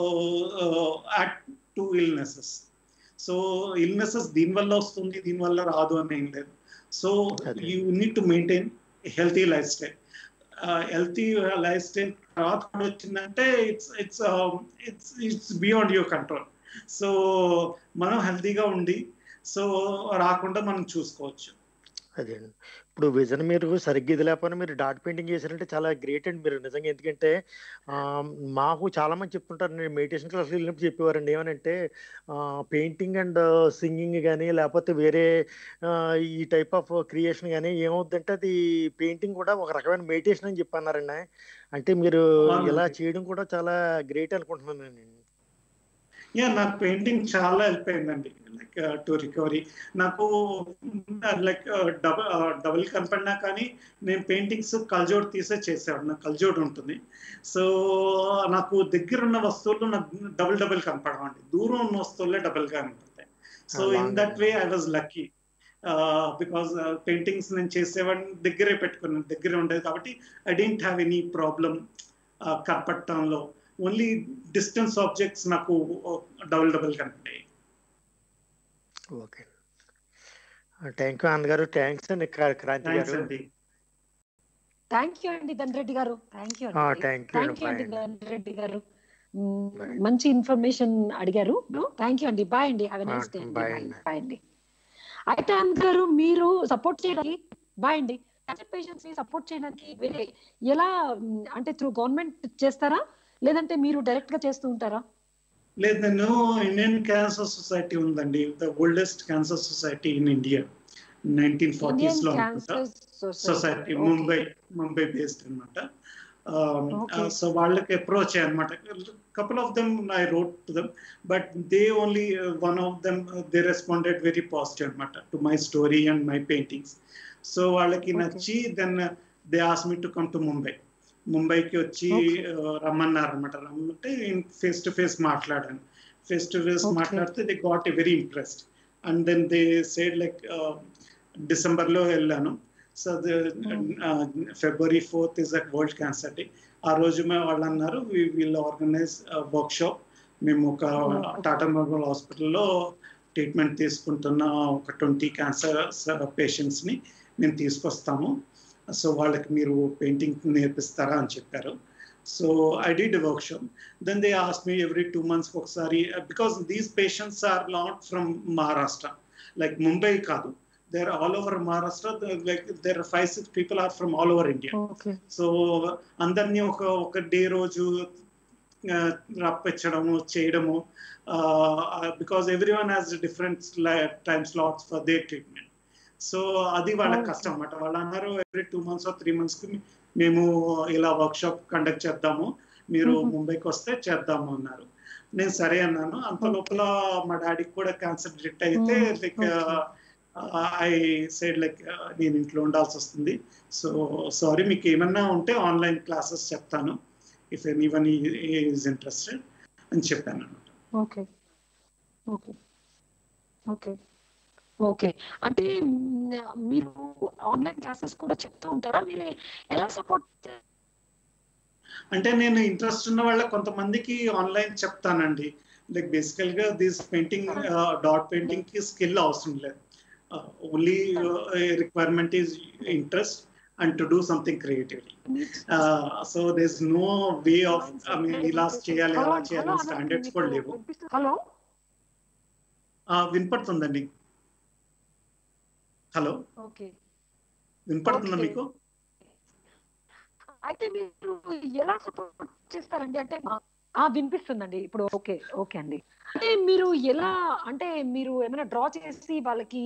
add to illnesses. So illnesses దీనివల్ల వస్తుంది, దీనివల్ల రాదు అని ఏం లేదు. So you need to maintain healthy lifestyle. Healthy lifestyle తర్వాత వచ్చిందంటే it's it's it's it's beyond your control. So మనం హెల్తీగా ఉండి సో రాకుండా మనం చూసుకోవచ్చు. అదే ఇప్పుడు విజన్ మీరు సరిగ్గా ఇది లేకపోయినా మీరు డాట్ పెయింటింగ్ చేశారంటే చాలా గ్రేట్ అండి మీరు నిజంగా. ఎందుకంటే మాకు చాలా మంది చెప్తుంటారు, నేను మెడిటేషన్ క్లాస్కి వెళ్ళినప్పుడు చెప్పేవారండి ఏమనంటే పెయింటింగ్ అండ్ సింగింగ్ కానీ లేకపోతే వేరే ఈ టైప్ ఆఫ్ క్రియేషన్ కానీ ఏమవుతుందంటే అది పెయింటింగ్ కూడా ఒక రకమైన మెడిటేషన్ అని చెప్పి అన్నారండి. అంటే మీరు ఇలా చేయడం కూడా చాలా గ్రేట్ అనుకుంటున్నాను నేను. యా నాకు పెయింటింగ్ చాలా హెల్ప్ అయిందండి లైక్ టు రికవరీ. నాకు లైక్ డబల్ డబుల్ కనపడినా కానీ నేను పెయింటింగ్స్ కల్జోడ్ తీసే చేసేవాడు. నాకు కల్జోడ్ ఉంటుంది. సో నాకు దగ్గర ఉన్న వస్తువులు నాకు డబుల్ డబుల్ కనపడవండి, దూరం ఉన్న వస్తువులే డబుల్గా కనపడతాయి. So in that way I was lucky because paintings నేను చేసేవాడిని దగ్గరే పెట్టుకున్నాను, దగ్గరే ఉండేది కాబట్టి I don't have any problem కనపడటంలో. ఓన్లీ డిస్టెన్స్ ఆబ్జెక్ట్స్ నాకు డబుల్ డబుల్ కనపడాయి. ఓకే, థ్యాంక్ యూ అన్నగారు. థ్యాంక్స్ అండి క్రాంతి గారు. థ్యాంక్ యూ అండి Dhanareddy garu. Thank you thank thank you అండి ధనరెడ్డి గారు. మంచి ఇన్ఫర్మేషన్ అడిగారు. థ్యాంక్ యూ అండి. బాయ్ అండి. Have a nice day. Bye అండి. అయితే అందరూ మీరు సపోర్ట్ చేయడానికి బాయ్ అండి క్యాన్సర్ పేషెంట్స్ ని సపోర్ట్ చేయడానికి వేరే ఎలా అంటే త్రూ గవర్నమెంట్ చేస్తారా లేదంటే మీరు డైరెక్ట్ గా చేస్తూ ఉంటారా? లేదు, నేను ఇండియన్ క్యాన్సర్ సొసైటీ ఉందండి, the oldest cancer society in India. Nineteen forties లో సొసైటీ, ముంబై ముంబై బేస్డ్ అనమాట. సో వాళ్ళకి అప్రోచ్ అయ్యనమాట. Couple of them I wrote to them, but they only one of them they responded very positive అనమాట to my story and my paintings. So వాళ్ళకి నచ్చి then they ఆస్ me to come to Mumbai. ముంబైకి వచ్చి రమ్మన్నారు అనమాట. రమ్మంటే ఫేస్ టు ఫేస్ మాట్లాడాను. ఫేస్ టు ఫేస్ మాట్లాడితే they got a very impressed and then they said like డిసెంబర్లో వెళ్ళాను. So February fourth is at World Cancer Day. ఆ రోజు మేము వాళ్ళు అన్నారు we will organise workshop. మేము ఒక టాటా మెమోరియల్ హాస్పిటల్లో ట్రీట్మెంట్ తీసుకుంటున్న ఒక ట్వంటీ క్యాన్సర్ పేషెంట్స్ని మేము తీసుకొస్తాము. సో వాళ్ళకి మీరు పెయింటింగ్ నేర్పిస్తారా అని చెప్పారు. So I did workshop. Then they ask me every two మంత్స్కి ఒకసారి, because these patients are not from Maharashtra, like Mumbai కాదు, they are all over Maharashtra. Like there are five six people are from all over India. So అందరినీ ఒక ఒక day రోజు రప్పించడము చేయడము, because everyone has different time slots for their treatment. So అది వాళ్ళకి కష్టం అన్నమాట. వాళ్ళు అన్నారు ఎవ్రీ టూ మంత్స్ త్రీ మంత్స్కి మేము ఇలా వర్క్ షాప్ కండక్ట్ చేద్దాము, మీరు ముంబైకి వస్తే చేద్దాము అన్నారు. నేను సరే అన్నాను. అంత లోపల మా డాడీకి కూడా క్యాన్సర్ డిటెక్ట్ అయితే లైక్ ఐ సైడ్ లైక్ నేను ఇంట్లో ఉండాల్సి వస్తుంది. సో సారీ, మీకు ఏమన్నా ఉంటే ఆన్లైన్ క్లాసెస్ చెప్తాను if anyone is interested అని చెప్పాను అన్నమాట. ఓకే ఓకే ఓకే ఓకే అంటే మీరు ఆన్లైన్ క్లాసెస్ కూడా చెప్తూ ఉంటారా? మీరు ఎలా సపోర్ట్? అంటే నేను ఇంట్రెస్ట్ ఉన్న వాళ్ళ కొంతమందికి ఆన్లైన్ చెప్తానండి. లైక్ బేసికల్ గా దిస్ పెయింటింగ్ డాట్ పెయింటింగ్ కి స్కిల్ అవసరం లేదు. Only requirement is interest and to do something creatively. So there is no way of I mean ఇలా చేయాలి అలా చేయాలి స్టాండర్డ్స్ కూడా లేవు. హలో వినపడుతుందండి? హలో ఓకే వినపడుతుందా మీకు? అయితే మీరు ఎలా సపోర్ట్ చేస్తారండి? అంటే ఆ వినిపిస్తుందండి ఇప్పుడు. ఓకే ఓకే అండి. అంటే మీరు ఎలా, అంటే మీరు ఏమైనా డ్రా చేసి వాళ్ళకి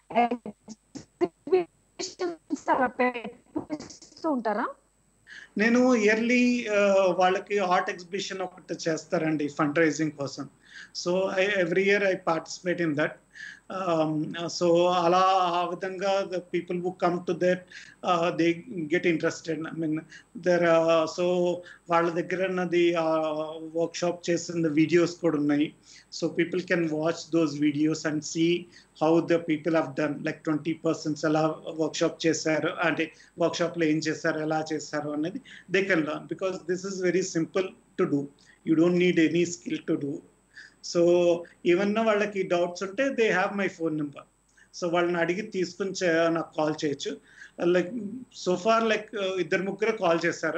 పెట్టిస్తూ ఉంటారా? నేను ఇయర్లీ వాళ్ళకి ఆర్ట్ ఎగ్జిబిషన్ ఒకటి చేస్తారండి ఫండ్ రైజింగ్ కోసం. So I every year I participate in that. So అలా ఆ విధంగా the people who come to that they get interested. I mean there so వాళ్ళ దగ్గర ఉన్నది వర్క్ షాప్ చేసిన వీడియోస్ కూడా ఉన్నాయి. So people can watch those videos and see how the people have done. Like twenty persons ఎలా workshop చేశారు, అంటే వర్క్ షాప్లో ఏం చేశారు, ఎలా చేశారు అనేది they can learn. Because this is very simple to do. You don't need any skill to do. So ఏమన్నా వాళ్ళకి డౌట్స్ ఉంటే they have my phone number. So వాళ్ళని అడిగి తీసుకుని నాకు కాల్ చేయొచ్చు. లైక్ సోఫార్ లైక్ ఇద్దరు ముగ్గురే కాల్ చేశారు.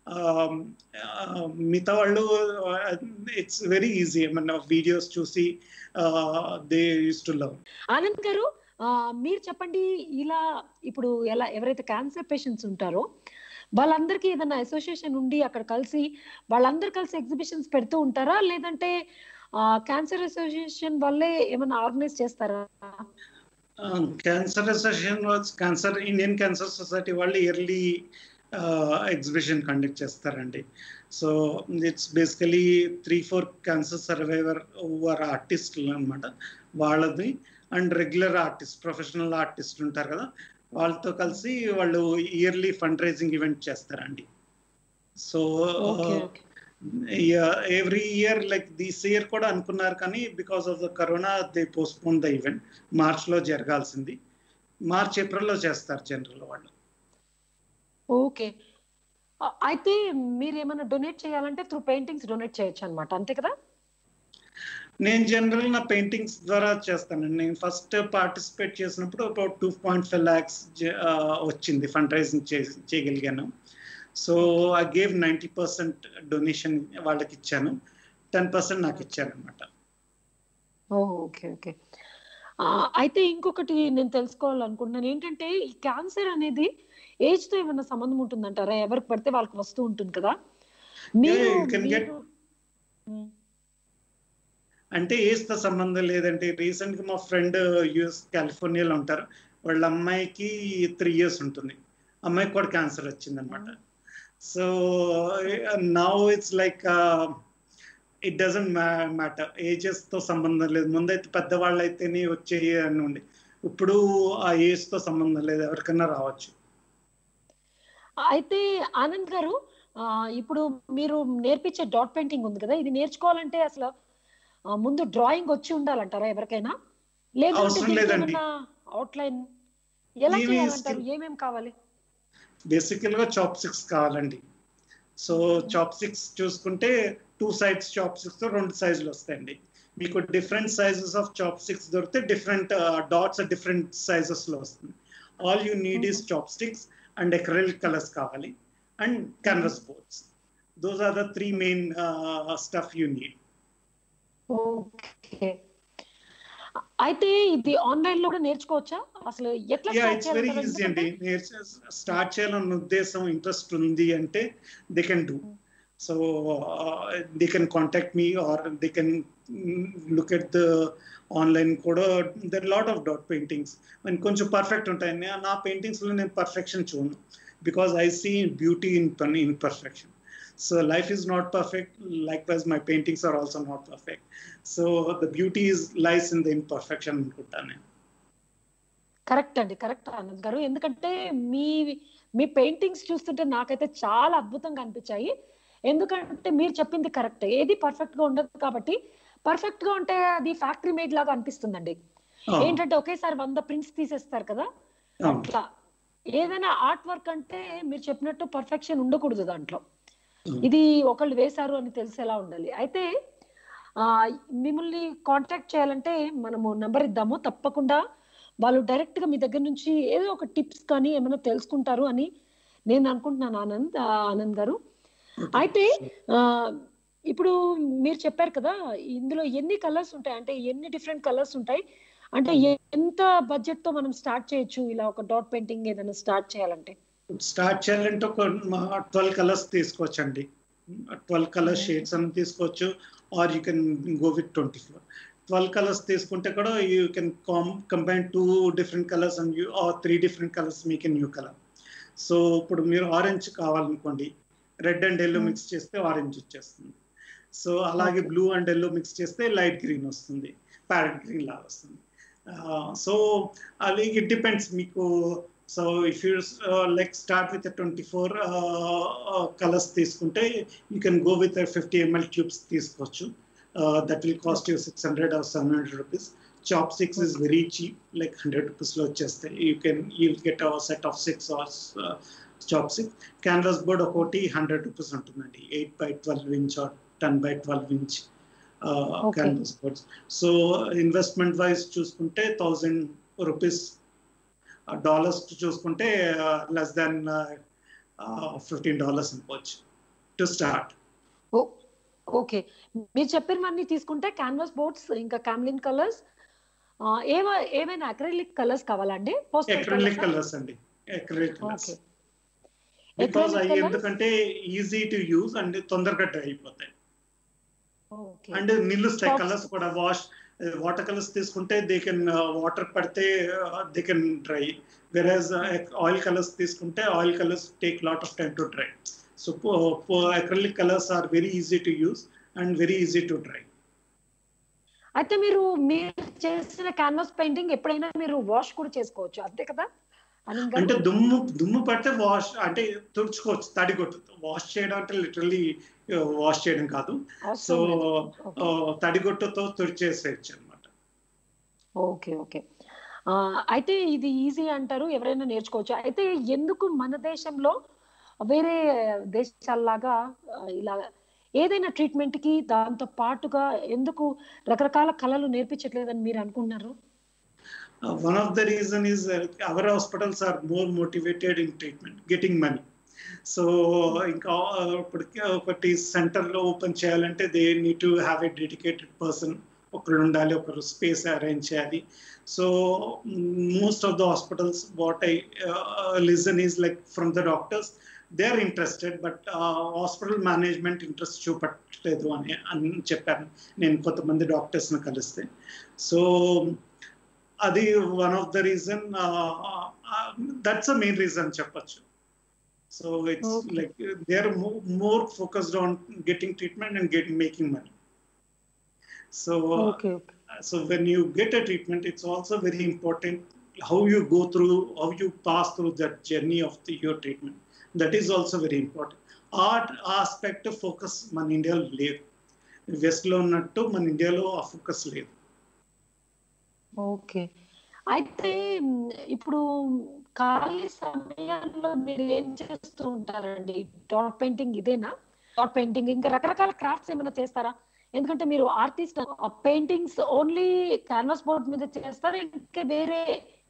మిగతా వాళ్ళు ఇట్స్ వెరీ ఈజీ, ఏమన్నా వీడియోస్ చూసి they use to love. Anand గారు మీరు చెప్పండి, ఇలా ఇప్పుడు ఎలా ఎవరైతే క్యాన్సర్ పేషెంట్స్ ఉంటారో వాళ్ళందరికీ ఏదైనా అసోసియేషన్ ఉండి అక్కడ కలిసి వాళ్ళందరూ కలిసి ఎగ్జిబిషన్స్ పెడుతూ ఉంటారా, లేదంటే క్యాన్సర్ అసోసియేషన్ వాళ్ళే ఏమైనా ఆర్గనైజ్ చేస్తారా? Cancer association cancer Indian cancer society వాళ్ళు ఇయర్లీ ఎగ్జిబిషన్ కండక్ట్ చేస్తారండి. So it's basically three four cancer survivor over ఆర్టిస్టులు అనమాట వాళ్ళది. And regular artist, professional artist ఉంటారు కదా, వాళ్ళతో కలిసి వాళ్ళు ఇయర్లీ ఫండ్ రైజింగ్ ఈవెంట్ చేస్తారండి. So every year like this year కూడా అనుకున్నారు, కానీ because of the corona they postpone the event. మార్చ్లో జరగాల్సింది మార్చ్ ఏప్రిల్లో చేస్తారు జనరల్ వాళ్ళు. ఓకే, అయితే మీరు ఏమైనా డొనేట్ చేయాలంటే త్రూ పెయింటింగ్స్ డొనేట్ చేయొచ్చు అనమాట, అంతే కదా? నేను జనరల్ నా పెయింటింగ్స్ ద్వారా చేస్తానండి. నేను ఫస్ట్ పార్టిసిపేట్ చేసినప్పుడు ఒక టూ పాయింట్ ఫైవ్ ల్యాక్స్ వచ్చింది ఫండ్ రైజింగ్ చేయగలిగాను. So I gave ninety percent donation వాళ్ళకి ఇచ్చాను, టెన్ పర్సెంట్ నాకు ఇచ్చాను అనమాట. ఓకే ఓకే అయితే ఇంకొకటి నేను తెలుసుకోవాలనుకుంటున్నాను ఏంటంటే, ఈ క్యాన్సర్ అనేది ఏజ్ తో ఏమైనా సంబంధం ఉంటుందంటారా? ఎవరికి పడితే వాళ్ళకి వస్తూ ఉంటుంది కదా. అంటే ఏజ్ తో సంబంధం లేదంటే, రీసెంట్ గా మా ఫ్రెండ్ యుఎస్ కాలిఫోర్నియాలో ఉంటారు, వాళ్ళ అమ్మాయికి త్రీ ఇయర్స్ ఉంటుంది, అమ్మాయికి కూడా క్యాన్సర్ వచ్చింది అనమాట. So now it's like it doesn't matter, ages తో సంబంధం లేదు. ముందైతే పెద్దవాళ్ళు అయితేనే వచ్చేయి అని ఉండి, ఇప్పుడు ఆ ఏజ్ తో సంబంధం లేదు, ఎవరికన్నా రావచ్చు. అయితే ఆనంద్ గారు, ఇప్పుడు మీరు నేర్పించే డాట్ పెయింటింగ్ ఉంది కదా, ఇది నేర్చుకోవాలంటే అసలు ముందు డ్రాయింగ్ వచ్చి ఉండాలంటారా ఎవరికైనా? లేదంటే అవుట్లైన్ ఎలా చేయాలంటారు? ఏమేమి కావాలి? బేసికల్ గా చాప్ స్టిక్స్ కావాలండి. సో చాప్ స్టిక్స్ చూసుకుంటే టూ సైడ్స్ చాప్ స్టిక్స్ రెండు సైజులు వస్తాయండి. మీకు different sizes of chopsticks దొరికితే డిఫరెంట్ డాట్స్ డిఫరెంట్ సైజెస్ లో వస్తుంది. All you need is chopsticks and acrylic colours కావాలి, and canvas boards. Those are the three main uh, stuff you need. Okay. అయితే ఇది online లో కూడా నేర్చుకోవచ్చా? అసలు ఎట్లా స్టార్ట్ చేయాలి? వెరీ ఈజీ అండి. స్టార్ట్ చేయాలన్న ఉద్దేశం, ఇంట్రెస్ట్ ఉంది అంటే they can do. So they can contact me or they can look at the online కూడా. There lot of dot paintings and కొంచెం పర్ఫెక్ట్ ఉంటాయి. నా పెయింటింగ్స్ లో నేను పర్ఫెక్షన్ చూడను, because I see beauty in imperfection. So life is not perfect. Likewise, my paintings are also not perfect. So the beauty is lies in the imperfection. Correct అండి, correct Anand గారు. ఎందుకంటే మీ మీ paintings చూస్తుంటే నాకైతే చాలా అద్భుతంగా అనిపించాయి. ఎందుకంటే మీరు చెప్పింది కరెక్ట్, ఏది పర్ఫెక్ట్ గా ఉండదు కాబట్టి పర్ఫెక్ట్ గా ఉంటే అది ఫ్యాక్టరీ మేడ్ లాగా అనిపిస్తుందండి. ఏంటంటే ఒకేసారి వంద ప్రింట్స్ తీసేస్తారు కదా, అట్లా ఏదైనా ఆర్ట్ వర్క్ అంటే మీరు చెప్పినట్టు పర్ఫెక్షన్ ఉండకూడదు దాంట్లో. ఇది ఒకళ్ళు వేశారు అని తెలిసేలా ఉండాలి. అయితే ఆ మిమ్మల్ని కాంటాక్ట్ చేయాలంటే మనము నంబర్ ఇద్దాము, తప్పకుండా వాళ్ళు డైరెక్ట్ గా మీ దగ్గర నుంచి ఏదో ఒక టిప్స్ కానీ ఏమైనా తెలుసుకుంటారు అని నేను అనుకుంటున్నాను ఆనంద్ ఆనంద్ గారు. అయితే ఆ ఇప్పుడు మీరు చెప్పారు కదా, ఇందులో ఎన్ని కలర్స్ ఉంటాయి, అంటే ఎన్ని డిఫరెంట్ కలర్స్ ఉంటాయి, అంటే ఎంత బడ్జెట్ తో మనం స్టార్ట్ చేయొచ్చు ఇలా ఒక డాట్ పెయింటింగ్ ఏదైనా స్టార్ట్ చేయాలంటే? స్టార్ట్ చేయాలంటే ఒక ట్వెల్వ్ కలర్స్ తీసుకోవచ్చండి. ట్వెల్వ్ కలర్ షేడ్స్ అని తీసుకోవచ్చు, or you can go with twenty four. Twelve colours తీసుకుంటే కూడా you can combine two different colours and you or three different colours make a new colour. So ఇప్పుడు మీరు orange కావాలనుకోండి, red and yellow mix చేస్తే orange వచ్చేస్తుంది. So అలాగే blue and yellow mix చేస్తే light green వస్తుంది, ప్యారెట్ గ్రీన్ లాగా వస్తుంది. సో అది ఇట్ డిపెండ్స్ మీకు. So if you like start with twenty four colours తీసుకుంటే you can go with fifty ML tubes తీసుకోవచ్చు. That will cost you six hundred or seven hundred rupees. Chopsticks is very cheap, like hundred రూపీస్లో వచ్చేస్తాయి. You can you get a set of six or chopsticks. Canvas board ఒకటి hundred rupees ఉంటుందండి, eight by twelve inch or ten by twelve inch canvas boards. So investment wise చూసుకుంటే thousand rupees, dollars చూసుకుంటే less than fifteen dollars అనుకోవచ్చు to start. Okay, మీరు చెప్పినవన్నీ తీసుకుంటే canvas boards, ఇంకా కామ్లిన్ colours, ఏవో ఏమైనా అక్రిలిక్ కలర్స్ కావాలండి? అక్రిలిక్ కలర్స్ అండి, అక్రిలిక్ కలర్స్. బికాజ్ అవి ఎందుకంటే ఈజీ టు యూజ్ అండ్ తొందరగా డ్రై అయిపోతాయి అండ్ నిలుస్తాయి. కలర్స్ కూడా వాష్ వాటర్ కలర్స్ తీసుకుంటే దే కెన్ వాటర్ పడితే they can dry, whereas oil colours తీసుకుంటే oil colours take lot of time to dry. So acrylic colours are very easy to use and very easy to dry. అయితే మీరు మీరు చేసిన canvas painting ఎప్పుడైనా మీరు wash కూడా చేసుకోవచ్చు, అంతే కదా? అంటే దుమ్ము దుమ్ము పడితే వాష్ అంటే తుడుచుకోవచ్చు, తడిగొట్టు. వాష్ చేయడం అంటే లిటరల్లీ వాష్ చేయడం కాదు. సో తడిగొట్టుతో తుడిచేసేయచ్చు అనమాట. ఓకే ఓకే అయితే ఇది ఈజీ అంటారు, ఎవరైనా నేర్చుకోవచ్చు. అయితే ఎందుకు మన దేశంలో వేరే దేశాల్లాగా ఇలా ఏదైనా ట్రీట్మెంట్ కి దాంతో పాటుగా ఎందుకు రకరకాల కళలు నేర్పించట్లేదని మీరు అనుకుంటున్నారు? Uh, one of the reason is uh, our hospitals are more motivated in treatment, getting money. So ఇంకా ఒకటి సెంటర్లో ఓపెన్ చేయాలంటే they need to have a dedicated person, ఒకరు ఉండాలి, ఒకరు స్పేస్ అరేంజ్ చేయాలి. So most of the hospitals what I listen is like from the doctors, they are interested but hospital management interest చూపట్లేదు అని అని చెప్పాను నేను కొంతమంది డాక్టర్స్ని కలిస్తే. సో అది one of the reason, that's a main reason చెప్పచ్చు. So it's Okay. like uh, they're more, more focused on getting treatment and getting making money. So uh, okay okay so when you get a treatment, it's also very important how you go through, how you pass through that journey of the, your treatment. That is also very important. Art aspect of focus మన ఇండియాలో లేదు, west లో ఉన్నట్టు మన ఇండియాలో ఆ focus లేదు. Okay. అయితే మ్, ఇప్పుడు ఖాళీ సమయాల్లో మీరు ఏం చేస్తూ ఉంటారండి? డాట్ పెయింటింగ్ ఇదేనా? డాట్ పెయింటింగ్ ఇంకా రకరకాల క్రాఫ్ట్స్ ఏమైనా చేస్తారా? ఎందుకంటే మీరు artist, paintings only canvas board మీద చేస్తారా? ఇంకా వేరే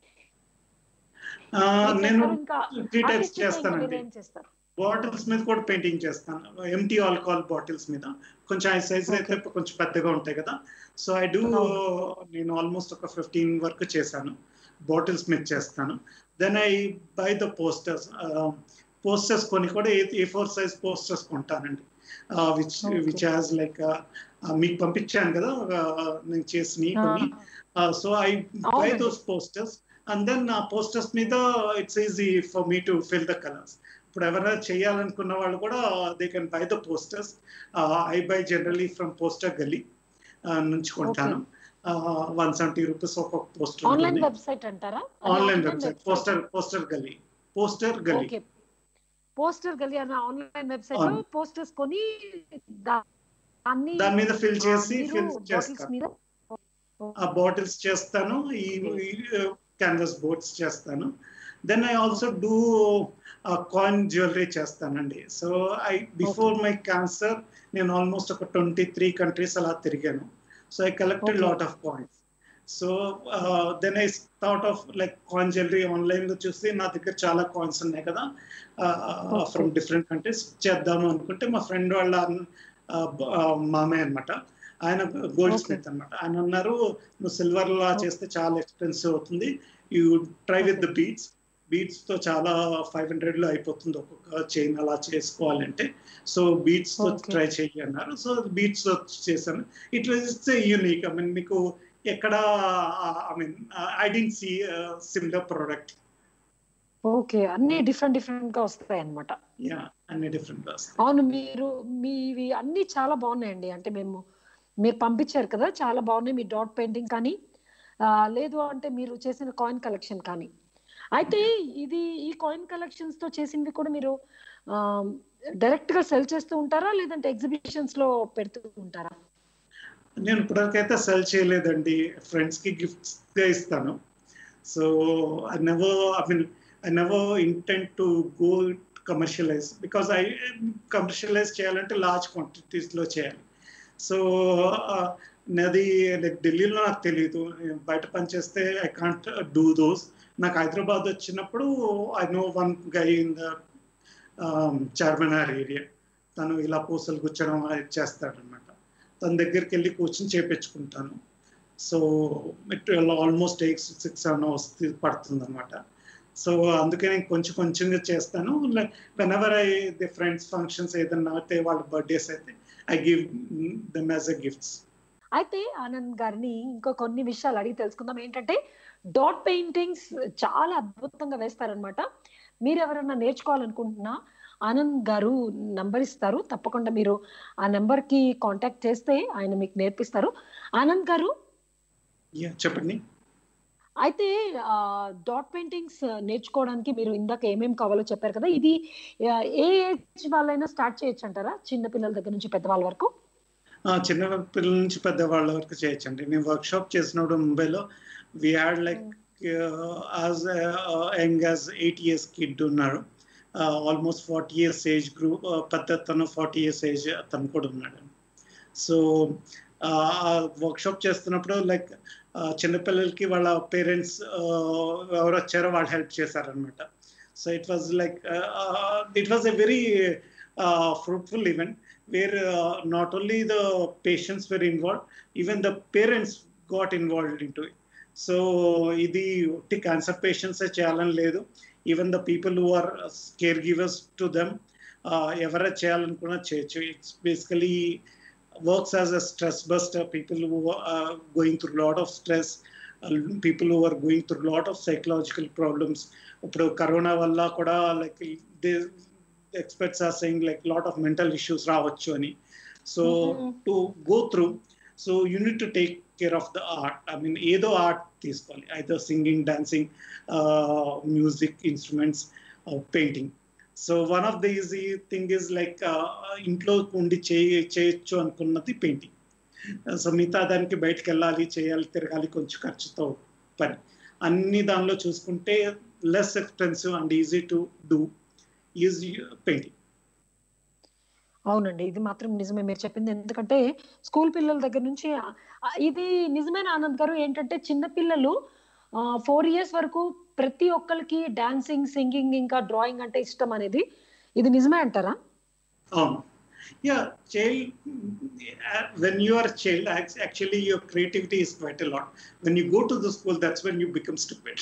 ఆ, మీరు నేను చేస్తారు? ఇంకా త్రీ టైప్స్ artistic గా ఇంకా చేస్తానండి. వేరే ఏం చేస్తారు? బాటిల్స్ మీద కూడా పెయింటింగ్ చేస్తాను, ఎంటీ ఆల్కహాల్ బాటిల్స్ మీద. కొంచెం ఆ సైజ్ అయితే Okay. కొంచెం పెద్దగా ఉంటాయి కదా. సో ఐ డూ, అవును. నేను ఆల్మోస్ట్ ఒక ఫిఫ్టీన్ వరకు చేశాను, బాటిల్స్ మీద చేస్తాను. Then I buy the posters. Posters కొన్ని కూడా ఏ ఫోర్ సైజ్ పోస్టర్స్ కొంటానండి, which Okay. Which has like మీకు పంపించాను కదా uh, నేను చేసినవి ఆ, కొన్ని. సో ఐ బై అవునండి. దోస్ పోస్టర్స్ అండ్ దెన్ ఆ పోస్టర్స్ మీద it's easy for me to fill the colours. ఇప్పుడు ఎవరైనా చేయాలనుకున్న వాళ్ళు కూడా they can buy the posters. I buy generally from Poster Gully నుంచి కొంటాను. వన్ సెవెంటీ రూపీస్ ఒక్కొక్క పోస్టర్. ఆన్లైన్ వెబ్సైట్ అంటారా? అది online online website website. Poster Poster Gully Poster Gully. Okay. Poster Gully అన్న ఆన్లైన్ వెబ్సైట్ లో అవును. పోస్టర్స్ కొని దా- దాన్ని దాని మీద ఫిల్ ఆ, చేసి మీరు ఫిల్ బాటిల్స్ చేస్తాను. మీద ఆ బాటిల్స్ చేస్తాను, ఈ క్యాన్వాస్ బోర్డ్స్ చేస్తాను. Then I also do coin jewellery చేస్తానండి. So I before my cancer నేను ఆల్మోస్ట్ ఒక ట్వంటీ త్రీ కంట్రీస్ అలా తిరిగాను. So I collected Okay. Lot of coins. So then I thought of like coin jewellery online లో చూసి నా దగ్గర చాలా కాయిన్స్ ఉన్నాయి కదా ఫ్రమ్ డిఫరెంట్ కంట్రీస్, చేద్దాము అనుకుంటే మా ఫ్రెండ్ వాళ్ళ uh, uh, మామయ్య అనమాట, ఆయన గోల్డ్ Okay. స్మిత్ అనమాట. ఆయన అన్నారు నువ్వు సిల్వర్ లా చేస్తే చాలా ఎక్స్పెన్సివ్ అవుతుంది, you try with the beads. Beads తో చాలా ఫైవ్ హండ్రెడ్ లో అయిపోతుంది ఒక్కొక్క చైన్ అలా చేసుకోవాలంటే. సో బీడ్స్ తో Okay. ట్రై చేయి అన్నారు. సో బీడ్స్ తో చేశాను. It was unique. I mean మీకు ఎక్కడ, I mean I didn't see similar product. Okay. అన్ని డిఫరెంట్ డిఫరెంట్ గా వస్తాయి అన్నమాట. యా, అన్ని డిఫరెంట్ గా వస్తాయి. అవును. మీరు మీవి అన్ని చాలా బాగున్నాయండి. అంటే మేము మీరు పంపించారు కదా, చాలా బాగున్నాయి. మీ డాట్ పెయింటింగ్ కానీ ఆ, లేదు అంటే మీరు చేసిన కాయిన్ కలెక్షన్ కానీ. అయితే ఇది ఈ కాయిన్ కలెక్షన్స్ తో చేసినవి కూడా మీరు డైరెక్ట్ గా సెల్ చేస్తూ ఉంటారా, లేదంటే ఎగ్జిబిషన్స్ లో పెడుతూ ఉంటారా? నేను ఇప్పటివరకైతే సెల్ చేయలేదండి, ఫ్రెండ్స్ కి గిఫ్ట్స్ గా ఇస్తాను. So I never, I mean I never intent to go commercialize, because I commercialize చేయాలంటే లార్జ్ క్వాంటిటీస్ లో చేయాలి. సో నాది లైక్ ఢిల్లీలో నాకు తెలియదు, బయట పనిచేస్తే ఐ కాంట్ డూ దోస్. నాకు హైదరాబాద్ వచ్చినప్పుడు I know one guy in the Charminar area, తను ఇలా పూసలు గుచ్చడం అది చేస్తాడనమాట. తన దగ్గరికి వెళ్ళి కూర్చొని చేపించుకుంటాను. So it almost eight six seven hours పడుతుంది అనమాట. సో అందుకే నేను కొంచెం కొంచెంగా చేస్తాను. Like whenever I the friends functions ఏదన్నా అయితే, వాళ్ళ బర్త్డేస్ అయితే I give them as a gifts. అయితే ఆనంద్ గారిని ఇంకో కొన్ని విషయాలు అడిగి తెలుసుకుందాం. ఏంటంటే డాట్ పెయింటింగ్స్ చాలా అద్భుతంగా వేస్తారనమాట. మీరు ఎవరైనా నేర్చుకోవాలనుకుంటున్నా ఆనంద్ గారు నంబర్ ఇస్తారు, తప్పకుండా మీరు ఆ నెంబర్ కి కాంటాక్ట్ చేస్తే ఆయన మీకు నేర్పిస్తారు. ఆనంద్ గారు, యా చెప్పండి. అయితే డాట్ పెయింటింగ్స్ నేర్చుకోవడానికి మీరు ఇందాక ఏమేమి కావాలో చెప్పారు కదా, ఇది ఆ, ఏ ఏజ్ వాళ్ళైనా స్టార్ట్ చేయొచ్చు అంటారా? చిన్న పిల్లల దగ్గర నుంచి పెద్దవాళ్ళ వరకు? ఆ, చిన్న పిల్లల నుంచి పెద్దవాళ్ళ వరకు చేయొచ్చండి. నేను వర్క్ షాప్ చేసినప్పుడు ముంబైలో we had like as young as eight years kid ఉన్నారు, almost forty years age group, పెద్ద తను ఫార్టీ ఇయర్స్ ఏజ్ తను కూడా ఉన్నాడు. సో ఆ వర్క్ షాప్ చేస్తున్నప్పుడు లైక్ చిన్నపిల్లలకి వాళ్ళ పేరెంట్స్ ఎవరు వచ్చారో వాళ్ళు హెల్ప్ చేశారనమాట. So it was like it was a very fruitful event where uh, not only the patients were involved, even the parents got involved into it. So idi utti cancer patients e cheyalan ledu, even the people who are caregivers to them evara cheyalanukuna cheyachu. It's basically works as a stress buster. People who are going through a lot of stress, uh, people who are going through a lot of psychological problems. Ippudu corona valla kuda like they experts are saying like a lot of mental issues రావచ్చు అని. So Mhm. to go through, so you need to take care of the art. I mean, ఏదో art తీసుకోవాలి, either singing, dancing, uh, music, instruments, or painting. So one of the easy thing is like uh, ఇంట్లో ఉండి చేయ చేయొచ్చు అనుకున్నది painting. So మిగతా దానికి బయటకు వెళ్ళాలి, చేయాలి, తిరగాలి, కొంచెం ఖర్చుతో పని. అన్ని దానిలో చూసుకుంటే less expensive and easy to do is painting. అవునండి, ఇది మాత్రం నిజమే మీరు చెప్పింది. ఎందుకంటే స్కూల్ పిల్లల దగ్గర నుంచి ఆ, ఆ, ఇది నిజమైన ఆనంద్ గారు. ఏంటంటే చిన్న పిల్లలు ఫోర్ ఇయర్స్ వరకు ప్రతి ఒక్కరికి డాన్సింగ్, సింగింగ్, ఇంకా డ్రాయింగ్ అంటే ఇష్టం అనేది, ఇది నిజమే అంటారా? అవును. Yeah, child, uh, when you are a child, act- actually your creativity is quite a lot. When you go to the school, that's when you become stupid.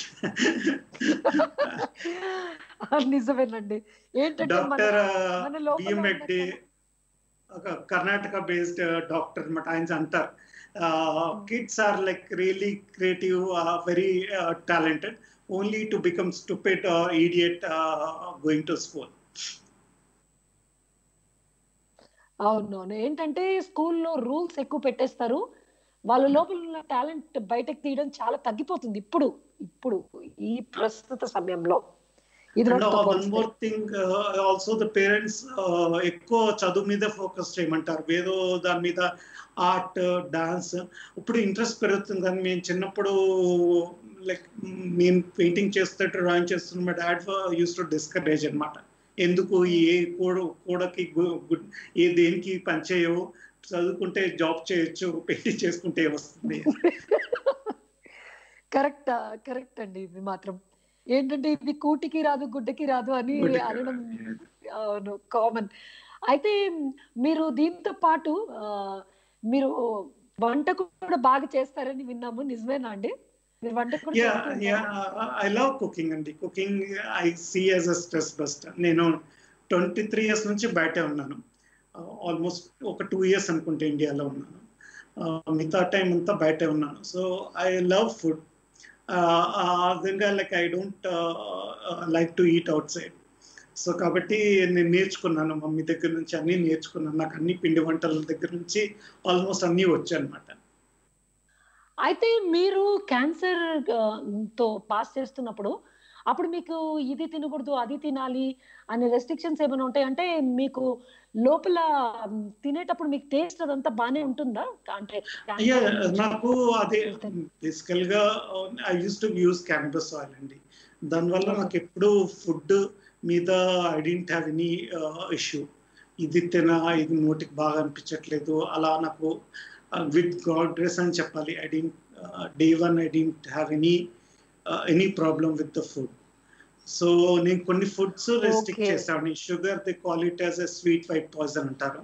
నిజమేనండి. ఏంటంటే మన డాక్టర్ మన లోపల బిఎం ఉన్న హెగ్డే, ఒక కర్ణాటక బేస్డ్ డాక్టర్ అనమాట, ఆయన అంటారు kids are like really creative, very talented, only to become stupid or idiot going to school. అవునవును. ఏంటంటే స్కూల్లో రూల్స్ ఎక్కువ పెట్టేస్తారు, వాళ్ళ లోపల ఉన్న టాలెంట్ బయటకు తీయడం చాలా తగ్గిపోతుంది ఇప్పుడు ఇప్పుడు ఈ ప్రస్తుత సమయంలో. ఇది అండ్ ఒకటితో వన్ పోలిస్తే. More thing, also the parents ఎక్కువ చదువు మీద ఫోకస్ చేయమంటారు, ఏదో దాని మీద ఆర్ట్, డాన్స్. ఇప్పుడు ఇంట్రెస్ట్ పెరుగుతుంది. కానీ మేము చిన్నప్పుడు లైక్ నేను పెయింటింగ్ చేస్తే, డ్రాయింగ్ చేస్తున్న మా డాడ్ యూస్ టు డిస్కరేజ్ అనమాట. ఎందుకు ఏ కూడ కూడకి గు- గు- ఏ దేనికి పనిచేయవు, చదువుకుంటే జాబ్ చేయొచ్చు, పెయింటింగ్ చేసుకుంటే వస్తుంది. కరెక్ట్ కరెక్ట్ అండి. ఇది మాత్రం ఏంటంటే ఇది కూటికి రాదు, గుడ్డకి రాదు అని గుడ్డకి అనడం అవును కామన్. అయితే మీరు దీంతో పాటు ఆ, మీరు వంట కూడా బాగా చేస్తారని విన్నాము, నిజమేనా అండి? మీరు వంట కూడా యా చేస్తూ యా ఉంటారా? ఐ లవ్ కుకింగ్ అండి. Cooking I see as a stress buster. నేను ట్వంటీ త్రీ ఇయర్స్ నుంచి బయటే ఉన్నాను. ఆల్మోస్ట్ ఒక టూ ఇయర్స్ అనుకుంటే ఇండియాలో ఉన్నాను. Uh, మిగతా టైం అంతా బయటే ఉన్నాను. So I love food. ఆ విధంగా like I don't like to eat outside. So కాబట్టి నేను నేర్చుకున్నాను, మమ్మీ దగ్గర నుంచి అన్నీ నేర్చుకున్నాను. నాకు అన్ని పిండి వంటల దగ్గర నుంచి ఆల్మోస్ట్ అన్నీ వచ్చాయి అనమాట. అయితే మీరు క్యాన్సర్ తో పాస్ చేస్తున్నప్పుడు అప్పుడు మీకు ఇది తినకూడదు, అది తినాలి అనే రెస్ట్రిక్షన్స్ ఏమైనా ఉంటాయి? అంటే మీకు లోపల మ్, తినేటప్పుడు మీకు టేస్ట్ అదంతా బానే ఉంటుందా? అంటే అయ్యా క్యాన్సర్ నుంచి నాకు అదే వెళ్తే. బేసికల్ గా I use to use cannabis oil అండి. దానివల్ల ఓకే. నాకు ఎప్పుడు ఫుడ్ మీద I didn't have any issue. ఇది తినా, ఇది నోటికి బాగా అనిపించట్లేదు, అలా నాకు విత్ గాడ్ గ్రేస్ అని చెప్పాలి. I didn't day one I didn't have any any problem with the food. So నేను కొన్ని ఫుడ్స్ రెస్ట్రిక్ట్ ఓకే. చేసాను. Sugar they call it as a sweet white poison అంటారు.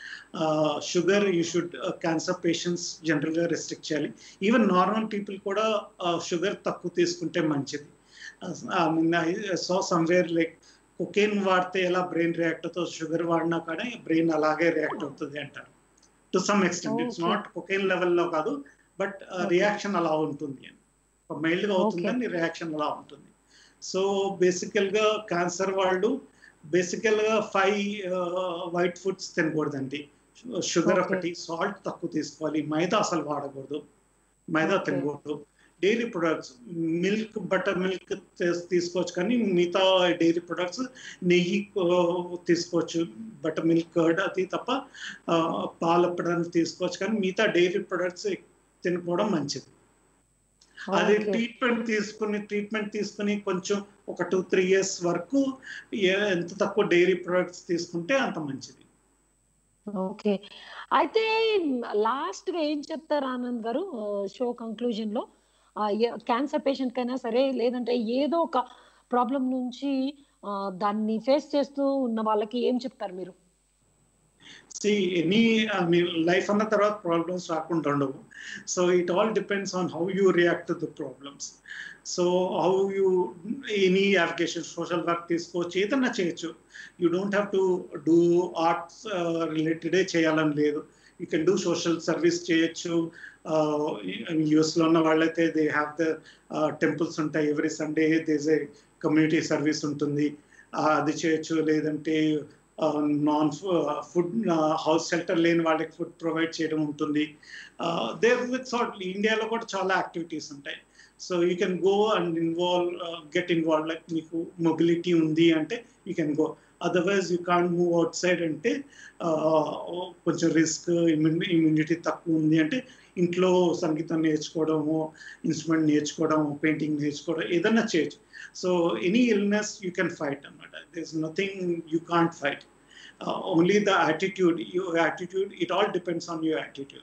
Sugar you should cancer patients జనరల్గా restrict చేయాలి. Even normal people కూడా sugar తక్కువ తీసుకుంటే మంచిది. I mean I so somewhere like cocaine వాడితే ఎలా బ్రెయిన్ రియాక్ట్ అవుతుందో, షుగర్ వాడినా కానీ బ్రెయిన్ అలాగే రియాక్ట్ అవుతుంది అంటారు. To some extent, it's okay. Not cocaine లెవెల్లో కాదు, బట్ ఓకే. రియాక్షన్ అలా ఉంటుంది అని. మైల్డ్గా అవుతుంది ఓకే. కానీ రియాక్షన్ అలా ఉంటుంది. సో బేసికల్గా క్యాన్సర్ వాళ్ళు బేసికల్గా ఫైవ్ వైట్ ఫుడ్స్ తినకూడదండి. Sugar okay. ఒకటి, సాల్ట్ తక్కువ తీసుకోవాలి, మైదా అసలు వాడకూడదు, మైదా ఓకే. తినకూడదు. Dairy products, milk, buttermilk తీసుకోవచ్చు, కానీ మిగతా డైరీ ప్రొడక్ట్స్ నెయ్యి ఆ, తీసుకోవచ్చు, బటర్ మిల్క్, కర్డ్ అది తప్ప ఆ, పాలు ఎప్పుడైనా తీసుకోవచ్చు, కానీ మిగతా డైరీ ప్రొడక్ట్స్ తినకపోవడం మంచిది. అది ఓకే. ట్రీట్మెంట్ తీసుకుని ట్రీట్మెంట్ తీసుకుని కొంచెం ఒక టూ త్రీ ఇయర్స్ వరకు ఏ- ఎంత తక్కువ డైరీ ప్రొడక్ట్స్ తీసుకుంటే అంత మంచిది. ఓకే. అయితే లాస్ట్ గా ఏం చెప్తారు ఆనంద్ గారు షో కంక్లూజన్ లో? క్యాన్సర్ పేషెంట్ కైనా సరే, లేదంటే ఏదో ఒక ప్రాబ్లం నుంచి ఆ, దాన్ని ఫేస్ చేస్తూ ఉన్న వాళ్ళకి ఏం చెప్తారు మీరు? See any I mean life అన్న తర్వాత ప్రాబ్లమ్స్ రాకుండా ఉండవు. So it all depends on how you react to the problems. So how you any application, social work తీసుకోవచ్చు, ఏదన్నా చేయొచ్చు. You don't have to do arts రిలేటెడే చేయాలని లేదు. You can do social service చేయొచ్చు. యూఎస్లో ఉన్న వాళ్ళైతే దే హ్యావ్ ద టెంపుల్స్ ఉంటాయి, every Sunday there's a community service ఉంటుంది. అది చేయొచ్చు. లేదంటే నాన్ ఫుడ్ హౌస్ షెల్టర్ లేని వాళ్ళకి ఫుడ్ ప్రొవైడ్ చేయడం ఉంటుంది. దేర్ విత్ సార్ట్ ఇండియాలో కూడా చాలా యాక్టివిటీస్ ఉంటాయి. So you can go and involve get involve. Like మీకు మొబిలిటీ ఉంది అంటే you can go. Otherwise you can't move outside అంటే కొంచెం రిస్క్, ఇమ్యూనిటీ తక్కువ ఉంది అంటే ఇంట్లో సంగీతం నేర్చుకోవడము, ఇన్స్ట్రుమెంట్ నేర్చుకోవడం, పెయింటింగ్ నేర్చుకోవడం ఏదన్నా చేయొచ్చు. So any illness you can fight అన్నమాట. There is nothing you can't fight. Only the attitude, your attitude, it all depends on your attitude.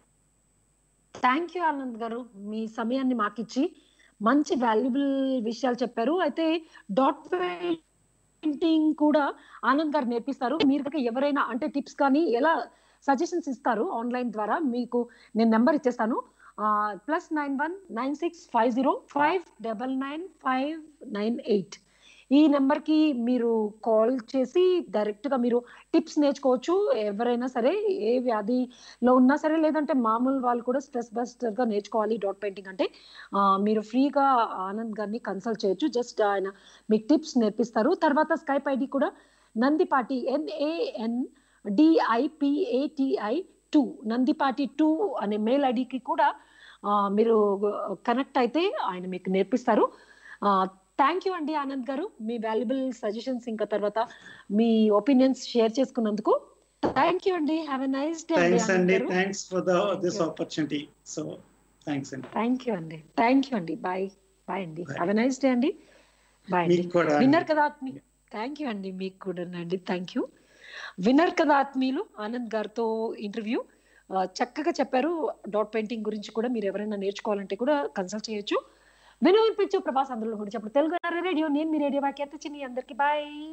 Thank you Anand garu, మీ సమయాన్ని మాకిచ్చి మంచి వాల్యుబుల్ విషయాలు చెప్పారు. అయితే డాట్ పెయింటింగ్ కూడా ఆనంద్ గారు నేర్పిస్తారు. మీరు ఎవరైనా అంటే టిప్స్ కానీ ఎలా సజెషన్స్ ఇస్తారు ఆన్లైన్ ద్వారా, మీకు నేను నెంబర్ ఇచ్చేస్తాను. Plus nine one nine six five zero five double nine five nine eight ఈ నెంబర్కి మీరు కాల్ చేసి డైరెక్ట్గా మీరు టిప్స్ నేర్చుకోవచ్చు. ఎవరైనా సరే ఏ వ్యాధిలో ఉన్నా సరే, లేదంటే మామూలు వాళ్ళు కూడా స్ట్రెస్ బస్టర్గా నేర్చుకోవాలి డాట్ పెయింటింగ్ అంటే మీరు ఫ్రీగా ఆనంద్ గారిని కన్సల్ట్ చేయొచ్చు. జస్ట్ ఆయన మీకు టిప్స్ నేర్పిస్తారు. తర్వాత స్కైప్ ఐడి కూడా Nandipati N A N D I P A T I two Nandipati two అనే మెయిల్ ఐడికి కూడా మీరు కనెక్ట్ అయితే ఆయన మీకు నేర్పిస్తారు. థ్యాంక్ యూ అండి ఆనంద్ గారు, మీ వాల్యుబుల్ సజెషన్స్ ఇంకా తర్వాత మీ ఒపీనియన్స్ షేర్ చేసుకున్నందుకు. థ్యాంక్ యూ అండి. Have a nice day. Thanks అండి. Thanks for the this opportunity. So thanks అండి. థ్యాంక్ యూ అండి. థ్యాంక్ యూ అండి. బాయ్ బాయ్ అండి. హ్యావ్ ఎ నైస్ డే అండి. బాయ్ అండి. మీకు కూడా విన్నర్ కదా ఆత్మీ. థ్యాంక్ యూ అండి. మీకు కూడా అండి. Thank you. విన్నర్ కదా ఆత్మీయులు ఆనంద్ గారితో ఇంటర్వ్యూ చక్కగా చెప్పారు. డాట్ పెయింటింగ్ గురించి కూడా మీరు ఎవరైనా నేర్చుకోవాలంటే కూడా కన్సల్ట్ చేయొచ్చు. విను వినిపించు ప్రభాస్ అందులో కూడా చెప్పండి. తెలుగు రేడియో, నేను మీ రేడియో వాక్యాత చిన్ని. అందరికి బాయ్.